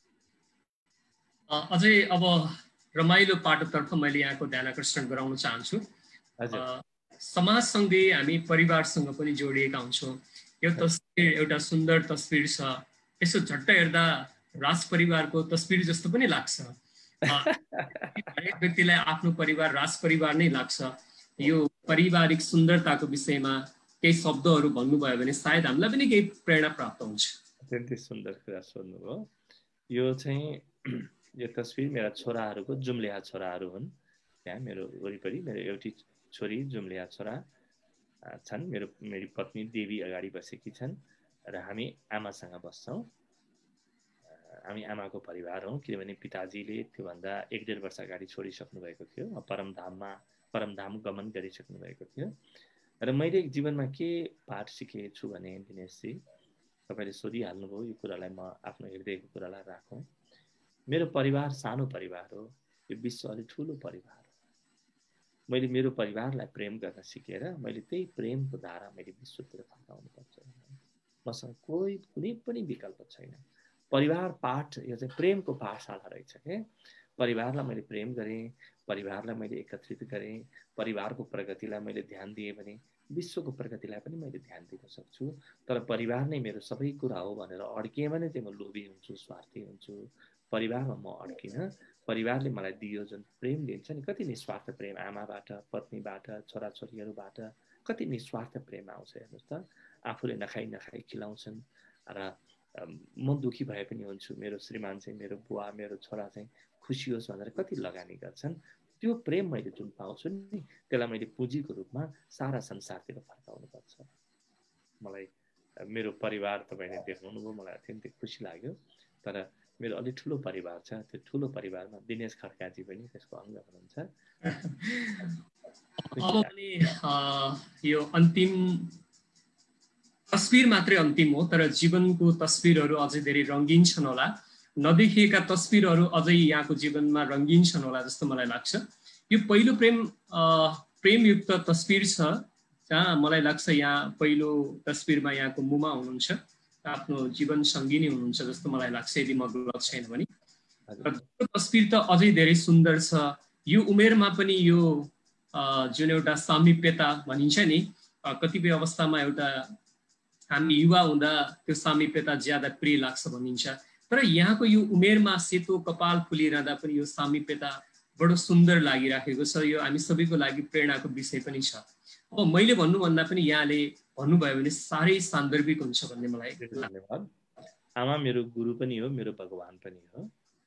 अझै अब रमाइलो पाटोतर्फ मैले यहाँको ध्यान आकर्षण गराउन चाहन्छु। समाजसँगै हामी परिवारसँग पनि जोडिएका हुन्छौँ। यो तस्बिर एउटा सुन्दर तस्बिर छ। यसो झट्ट हेर्दा राज परिवारको तस्बिर जस्तो पनि लाग्छ। हरेक व्यक्तिलाई आफ्नो परिवार राज परिवार नै लाग्छ। यो पारिवारिक सुन्दरताको विषयमा केही शब्दहरू भन्नुभयो भने सायद हामीलाई पनि केही प्रेरणा प्राप्त हुन्छ। अत्यन्तै सुन्दर कुरा सोध्नुभयो। यो चाहिँ यो तस्बिर मेरा छोराहरूको जुम्लिया छोराहरू हुन्। त्यहाँ मेरो वरिपरि मेरो एउटी छोरी जुम्लिया छोरा छन्। मेरी पत्नी देवी अगाडि बसेकी छन् र हामी आमासँग बस्छौँ। हामी आमाको परिवार हौँ, किनभने पिताजीले त्योभन्दा 1-1.5 वर्ष अगाडि छोडिसक्नु भएको थियो, परमधाम गमन गरिसक्नु भएको थियो। र मैले जीवनमा के पाठ सिकेको छु भने दिनेशजी, तपाईँले सोधिहाल्नुभयो यो कुरालाई, म आफ्नो हृदयको कुरालाई राखौँ। मेरो परिवार सानो परिवार हो, यो विश्व अलि ठुलो परिवार हो। मैले मेरो परिवारलाई प्रेम गर्न सिकेर मैले त्यही प्रेमको धारा मैले विश्वतिर फैलाउनुपर्छ। मसँग कुनै पनि विकल्प छैन। परिवार पाठ, यो चाहिँ प्रेमको पाठशाला रहेछ के। परिवारलाई मैले प्रेम गरेँ, परिवारलाई मैले एकत्रित गरेँ, परिवारको प्रगतिलाई मैले ध्यान दिएँ भने विश्वको प्रगतिलाई पनि मैले ध्यान दिन सक्छु। तर परिवार नै मेरो सबै कुरा हो भनेर अड्किएँ भने चाहिँ म लोभी हुन्छु, स्वार्थी हुन्छु। परिवारमा म अड्किनँ। परिवारले मलाई दियो जुन प्रेम दिन्छ नि, कति निस्वार्थ प्रेम, आमाबाट, पत्नीबाट, छोराछोरीहरूबाट कति निस्वार्थ प्रेम आउँछ हेर्नुहोस् त। आफूले नखाई खिलाउँछन् र म दुखी भए पनि हुन्छु, मेरो श्रीमान चाहिँ, मेरो बुवा, मेरो छोरा चाहिँ खुसी होस् भनेर कति लगानी गर्छन्। त्यो प्रेम मैले जुन पाउँछु नि त्यसलाई मैले पुँजीको रूपमा सारा संसारतिर फर्काउनुपर्छ। मलाई मेरो परिवार तपाईँले देख्नुभयो, मलाई अत्यन्तै खुसी लाग्यो। तर मेरो अलिक ठुलो परिवार छ, त्यो ठुलो परिवारमा दिनेश खड्काजी पनि त्यसको अङ्ग हुनुहुन्छ। अब पनि यो अन्तिम तस्बिर मात्रै अन्तिम हो, तर जीवनको तस्बिरहरू अझै धेरै रङ्गीन छन् होला। नदेखिएका तस्बिरहरू अझै यहाँको जीवनमा रङ्गीन छन् होला जस्तो मलाई लाग्छ। यो पहिलो प्रेमयुक्त तस्बिर छ जहाँ मलाई लाग्छ यहाँ पहिलो तस्बिरमा यहाँको मुमा हुनुहुन्छ, आफ्नो जीवन सङ्गिनी हुनुहुन्छ जस्तो मलाई लाग्छ, यदि म गलत छैन भने। र त्यो तस्बिर त अझै धेरै सुन्दर छ। यो उमेरमा पनि यो जुन एउटा सामिप्यता भनिन्छ नि, कतिपय अवस्थामा एउटा हामी युवा हुँदा त्यो सामिप्यता ज्यादा प्रिय लाग्छ भनिन्छ। तर यहाँको यो उमेरमा सेतो कपाल फुलिरहँदा पनि यो सामिप्यता बडो सुन्दर लागिराखेको छ। यो हामी सबैको लागि प्रेरणाको विषय पनि छ। अब मैले भन्नुभन्दा पनि यहाँले भन्नुभयो भने साह्रै सान्दर्भिक हुन्छ भन्ने मलाई धन्यवाद। आमा मेरो गुरु पनि हो, मेरो भगवान पनि हो।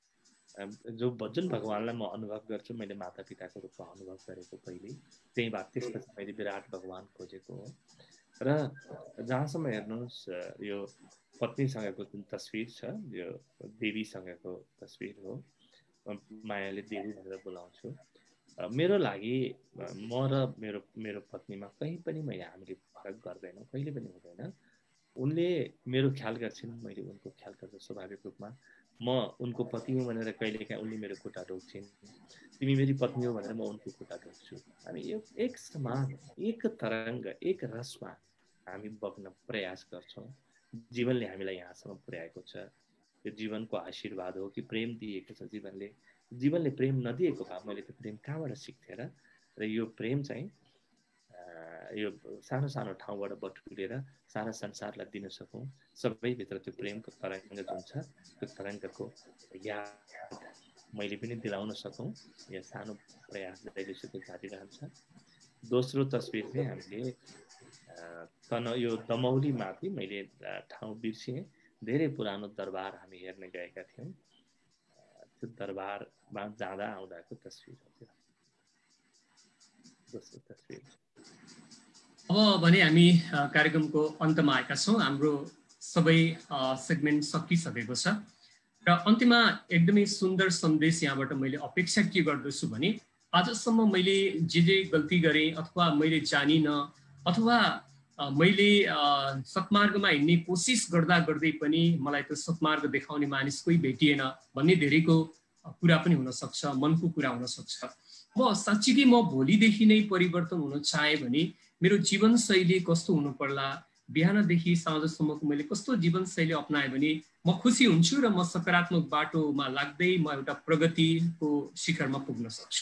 जुन भगवानलाई म अनुभव गर्छु, मैले माता पिताको रूपमा अनुभव गरेको पहिले, त्यहीबाट त्यसपछि मैले विराट भगवान खोजेको हो। र जहाँसम्म हेर्नुहोस्, यो पत्नीसँगको जुन तस्बिर छ, यो देवीसँगको तस्बिर हो। मायाले देवी भनेर बोलाउँछु। मेरो लागि म र मेरो पत्नीमा कहीँ पनि हामीले फरक गर्दैनौँ, कहिले पनि हुँदैन। उनले मेरो ख्याल गर्छिन्, मैले उनको ख्याल गर्छु स्वाभाविक रूपमा। म उनको पति हो भनेर कहिलेकाहीँ उनले मेरो खुट्टा ढोक्छिन्, तिमी मेरी पत्नी हो भनेर म उनको खुट्टा ढोक्छु। हामी एक समान, एक तरङ्ग, एक रसमा हामी बग्न प्रयास गर्छौँ। जीवनले हामीलाई यहाँसम्म पुर्याएको छ। यो जीवनको आशीर्वाद हो कि प्रेम दिएको छ जीवनले। जीवनले प्रेम नदिएको भए मैले त्यो प्रेम कहाँबाट सिक्थेँ र? र यो प्रेम चाहिँ यो सानो सानो ठाउँबाट बटुलेर सारा संसारलाई दिन सकौँ। सबैभित्र त्यो प्रेमको तरङ्ग जुन छ, त्यो तरङ्गको याद मैले पनि दिलाउन सकौँ। यो सानो प्रयास जहिलेसुकै जारी रहन्छ। दोस्रो तस्बिर चाहिँ हामीले यो दमौली माथि, मैले ठाउँ बिर्सेँ, धेरै पुरानो दरबार हामी हेर्न गएका थियौँ। त्यो दरबारमा जाँदा आउँदाको तस्बिर हो त्यो दोस्रो तस्बिर। अब भने हामी कार्यक्रमको अन्तमा आएका छौँ। हाम्रो सबै सेगमेन्ट सकिसकेको छ र अन्त्यमा एकदमै सुन्दर सन्देश यहाँबाट मैले अपेक्षा के गर्दछु भने, आजसम्म मैले जे गल्ती गरेँ अथवा मैले जानिनँ अथवा मैले सत्मार्गमा हिँड्ने कोसिस गर्दा गर्दै पनि मलाई त्यो सत्मार्ग देखाउने मानिस कोही भेटिएन भन्ने धेरैको कुरा पनि हुनसक्छ, मनको कुरा हुनसक्छ। अब साँच्चीकै म भोलिदेखि नै परिवर्तन हुन चाहे भने मेरो जीवनशैली कस्तो हुनु पर्ला, बिहानदेखि साँझसम्मको मैले कस्तो जीवनशैली अप्नाएँ भने म खुसी हुन्छु र म सकारात्मक बाटोमा लाग्दै म एउटा प्रगतिको शिखरमा पुग्न सक्छु।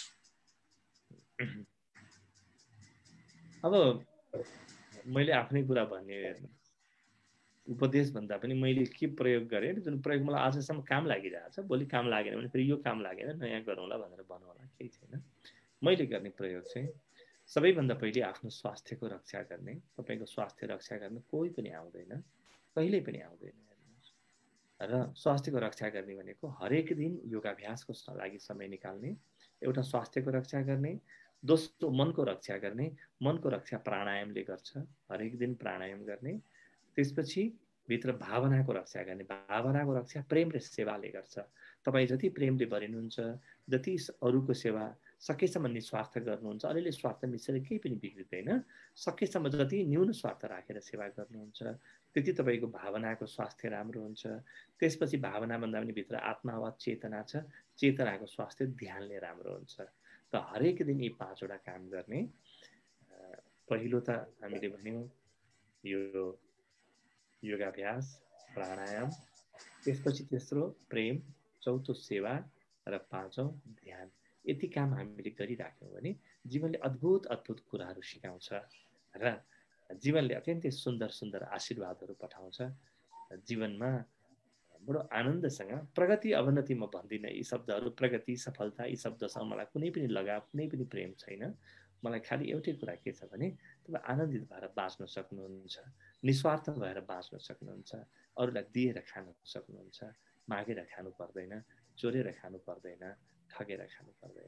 अब मैले आफ्नै कुरा भन्ने उपदेश भन्दा पनि मैले के प्रयोग गरेँ, जुन प्रयोग मलाई आजसम्म काम लागिरहेको छ, भोलि काम लागेन भने फेरि यो काम लागेन, नयाँ गरौँला भनेर बनाउला, केही छैन। मैले गर्ने प्रयोग चाहिँ सबैभन्दा पहिले आफ्नो स्वास्थ्यको रक्षा गर्ने। तपाईँको स्वास्थ्य रक्षा गर्न कोही पनि आउँदैन, कहिल्यै पनि आउँदैन। र स्वास्थ्यको रक्षा गर्ने भनेको हरेक दिन योगाभ्यासको लागि समय निकाल्ने, एउटा स्वास्थ्यको रक्षा गर्ने। दोस्रो मनको रक्षा गर्ने। मनको रक्षा प्राणायामले गर्छ, हरेक दिन प्राणायाम गर्ने। त्यसपछि भित्र भावनाको रक्षा गर्ने। भावनाको रक्षा प्रेम र सेवाले गर्छ। तपाईँ जति प्रेमले भरिनुहुन्छ, जति अरूको सेवा सकेसम्म निस्वार्थ गर्नुहुन्छ, अलिअलि स्वार्थ मिसेर केही पनि बिग्रिँदैन। सकेसम्म जति न्यून स्वार्थ राखेर सेवा गर्नुहुन्छ, त्यति तपाईँको भावनाको स्वास्थ्य राम्रो हुन्छ। त्यसपछि भावना भन्दा पनि भित्र आत्मा वा चेतना छ, चेतनाको स्वास्थ्य ध्यानले राम्रो हुन्छ। त हरेक दिन यी 5वटा काम गर्ने। पहिलो त हामीले भन्यौँ यो योगाभ्यास, प्राणायाम, त्यसपछि तेस्रो प्रेम, चौथो सेवा र 5औँ ध्यान। यति काम हामीले गरिराख्यौँ भने जीवनले अद्भुत अद्भुत कुराहरू सिकाउँछ र जीवनले अत्यन्तै सुन्दर सुन्दर आशीर्वादहरू पठाउँछ। जीवनमा बडो आनन्दसँग प्रगति अवनति म भन्दिनँ। यी शब्दहरू प्रगति, सफलता, यी शब्दसँग मलाई कुनै पनि लगाव, कुनै पनि प्रेम छैन। मलाई खालि एउटै कुरा के छ भने तपाईँ आनन्दित भएर बाँच्न सक्नुहुन्छ, निस्वार्थ भएर बाँच्न सक्नुहुन्छ, अरूलाई दिएर खान सक्नुहुन्छ, मागेर खानु पर्दैन, चोरेर खानु पर्दैन, ठगेर खानु पर्दैन। म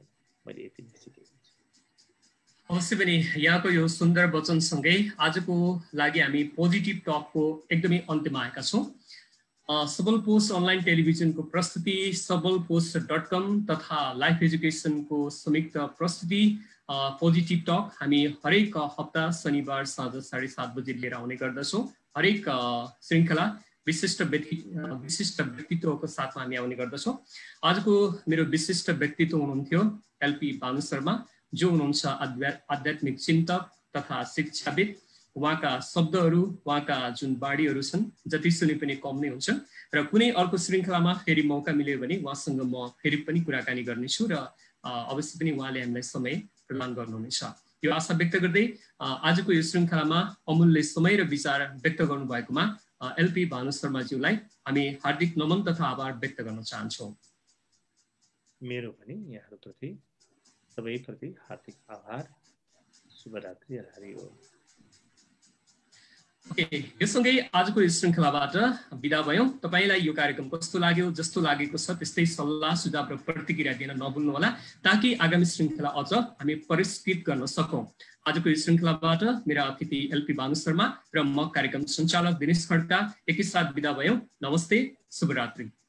मैले यति नै सिकेको छु। अवश्य पनि यहाँको यो सुन्दर वचनसँगै आजको लागि हामी पोजिटिभ टकको एकदमै अन्त्यमा आएका छौँ। सबल पोस्ट अनलाइन टेलिभिजनको प्रस्तुति, सबलपोस्ट.com तथा लाइफ एजुकेसनको संयुक्त प्रस्तुति पोजिटिभ टक हामी हरेक हप्ता शनिबार साँझ 7:30 बजे लिएर आउने गर्दछौँ। हरेक श्रृङ्खला विशिष्ट व्यक्तित्वको साथमा हामी आउने गर्दछौँ। आजको मेरो विशिष्ट व्यक्तित्व हुनुहुन्थ्यो एलपी भानु शर्मा, जो हुनुहुन्छ आध्यात्मिक चिन्तक तथा शिक्षाविद। उहाँका शब्दहरू, उहाँका जुन बाणीहरू छन्, जति सुने पनि कम नै हुन्छ र कुनै अर्को श्रृङ्खलामा फेरि मौका मिल्यो भने उहाँसँग म फेरि पनि कुराकानी गर्नेछु र अवश्य पनि उहाँले हामीलाई समय प्रदान गर्नुहुनेछ। यो आशा व्यक्त गर्दै आजको यो श्रृङ्खलामा अमूल्य समय र विचार व्यक्त गर्नुभएकोमा एलपी भानु शर्माज्यूलाई हामी हार्दिक नमन तथा आभार व्यक्त गर्न चाहन्छौँ। मेरो पनि यहाँहरूप्रति सबैप्रति हार्दिक आभार। शुभरात्रि। हरि ओम। यो सँगै आजको यो श्रृङ्खलाबाट बिदा भयौँ। तपाईँलाई यो कार्यक्रम कस्तो लाग्यो, जस्तो लागेको छ त्यस्तै सल्लाह सुझाव र प्रतिक्रिया दिन नभुल्नुहोला, ताकि आगामी श्रृङ्खला अझ हामी परिष्कृत गर्न सकौँ। आजको यो श्रृङ्खलाबाट मेरा अतिथि एलपी भानु शर्मा र म कार्यक्रम सञ्चालक दिनेश खड्का एकैसाथ बिदा भयौँ। नमस्ते, शुभरात्रि।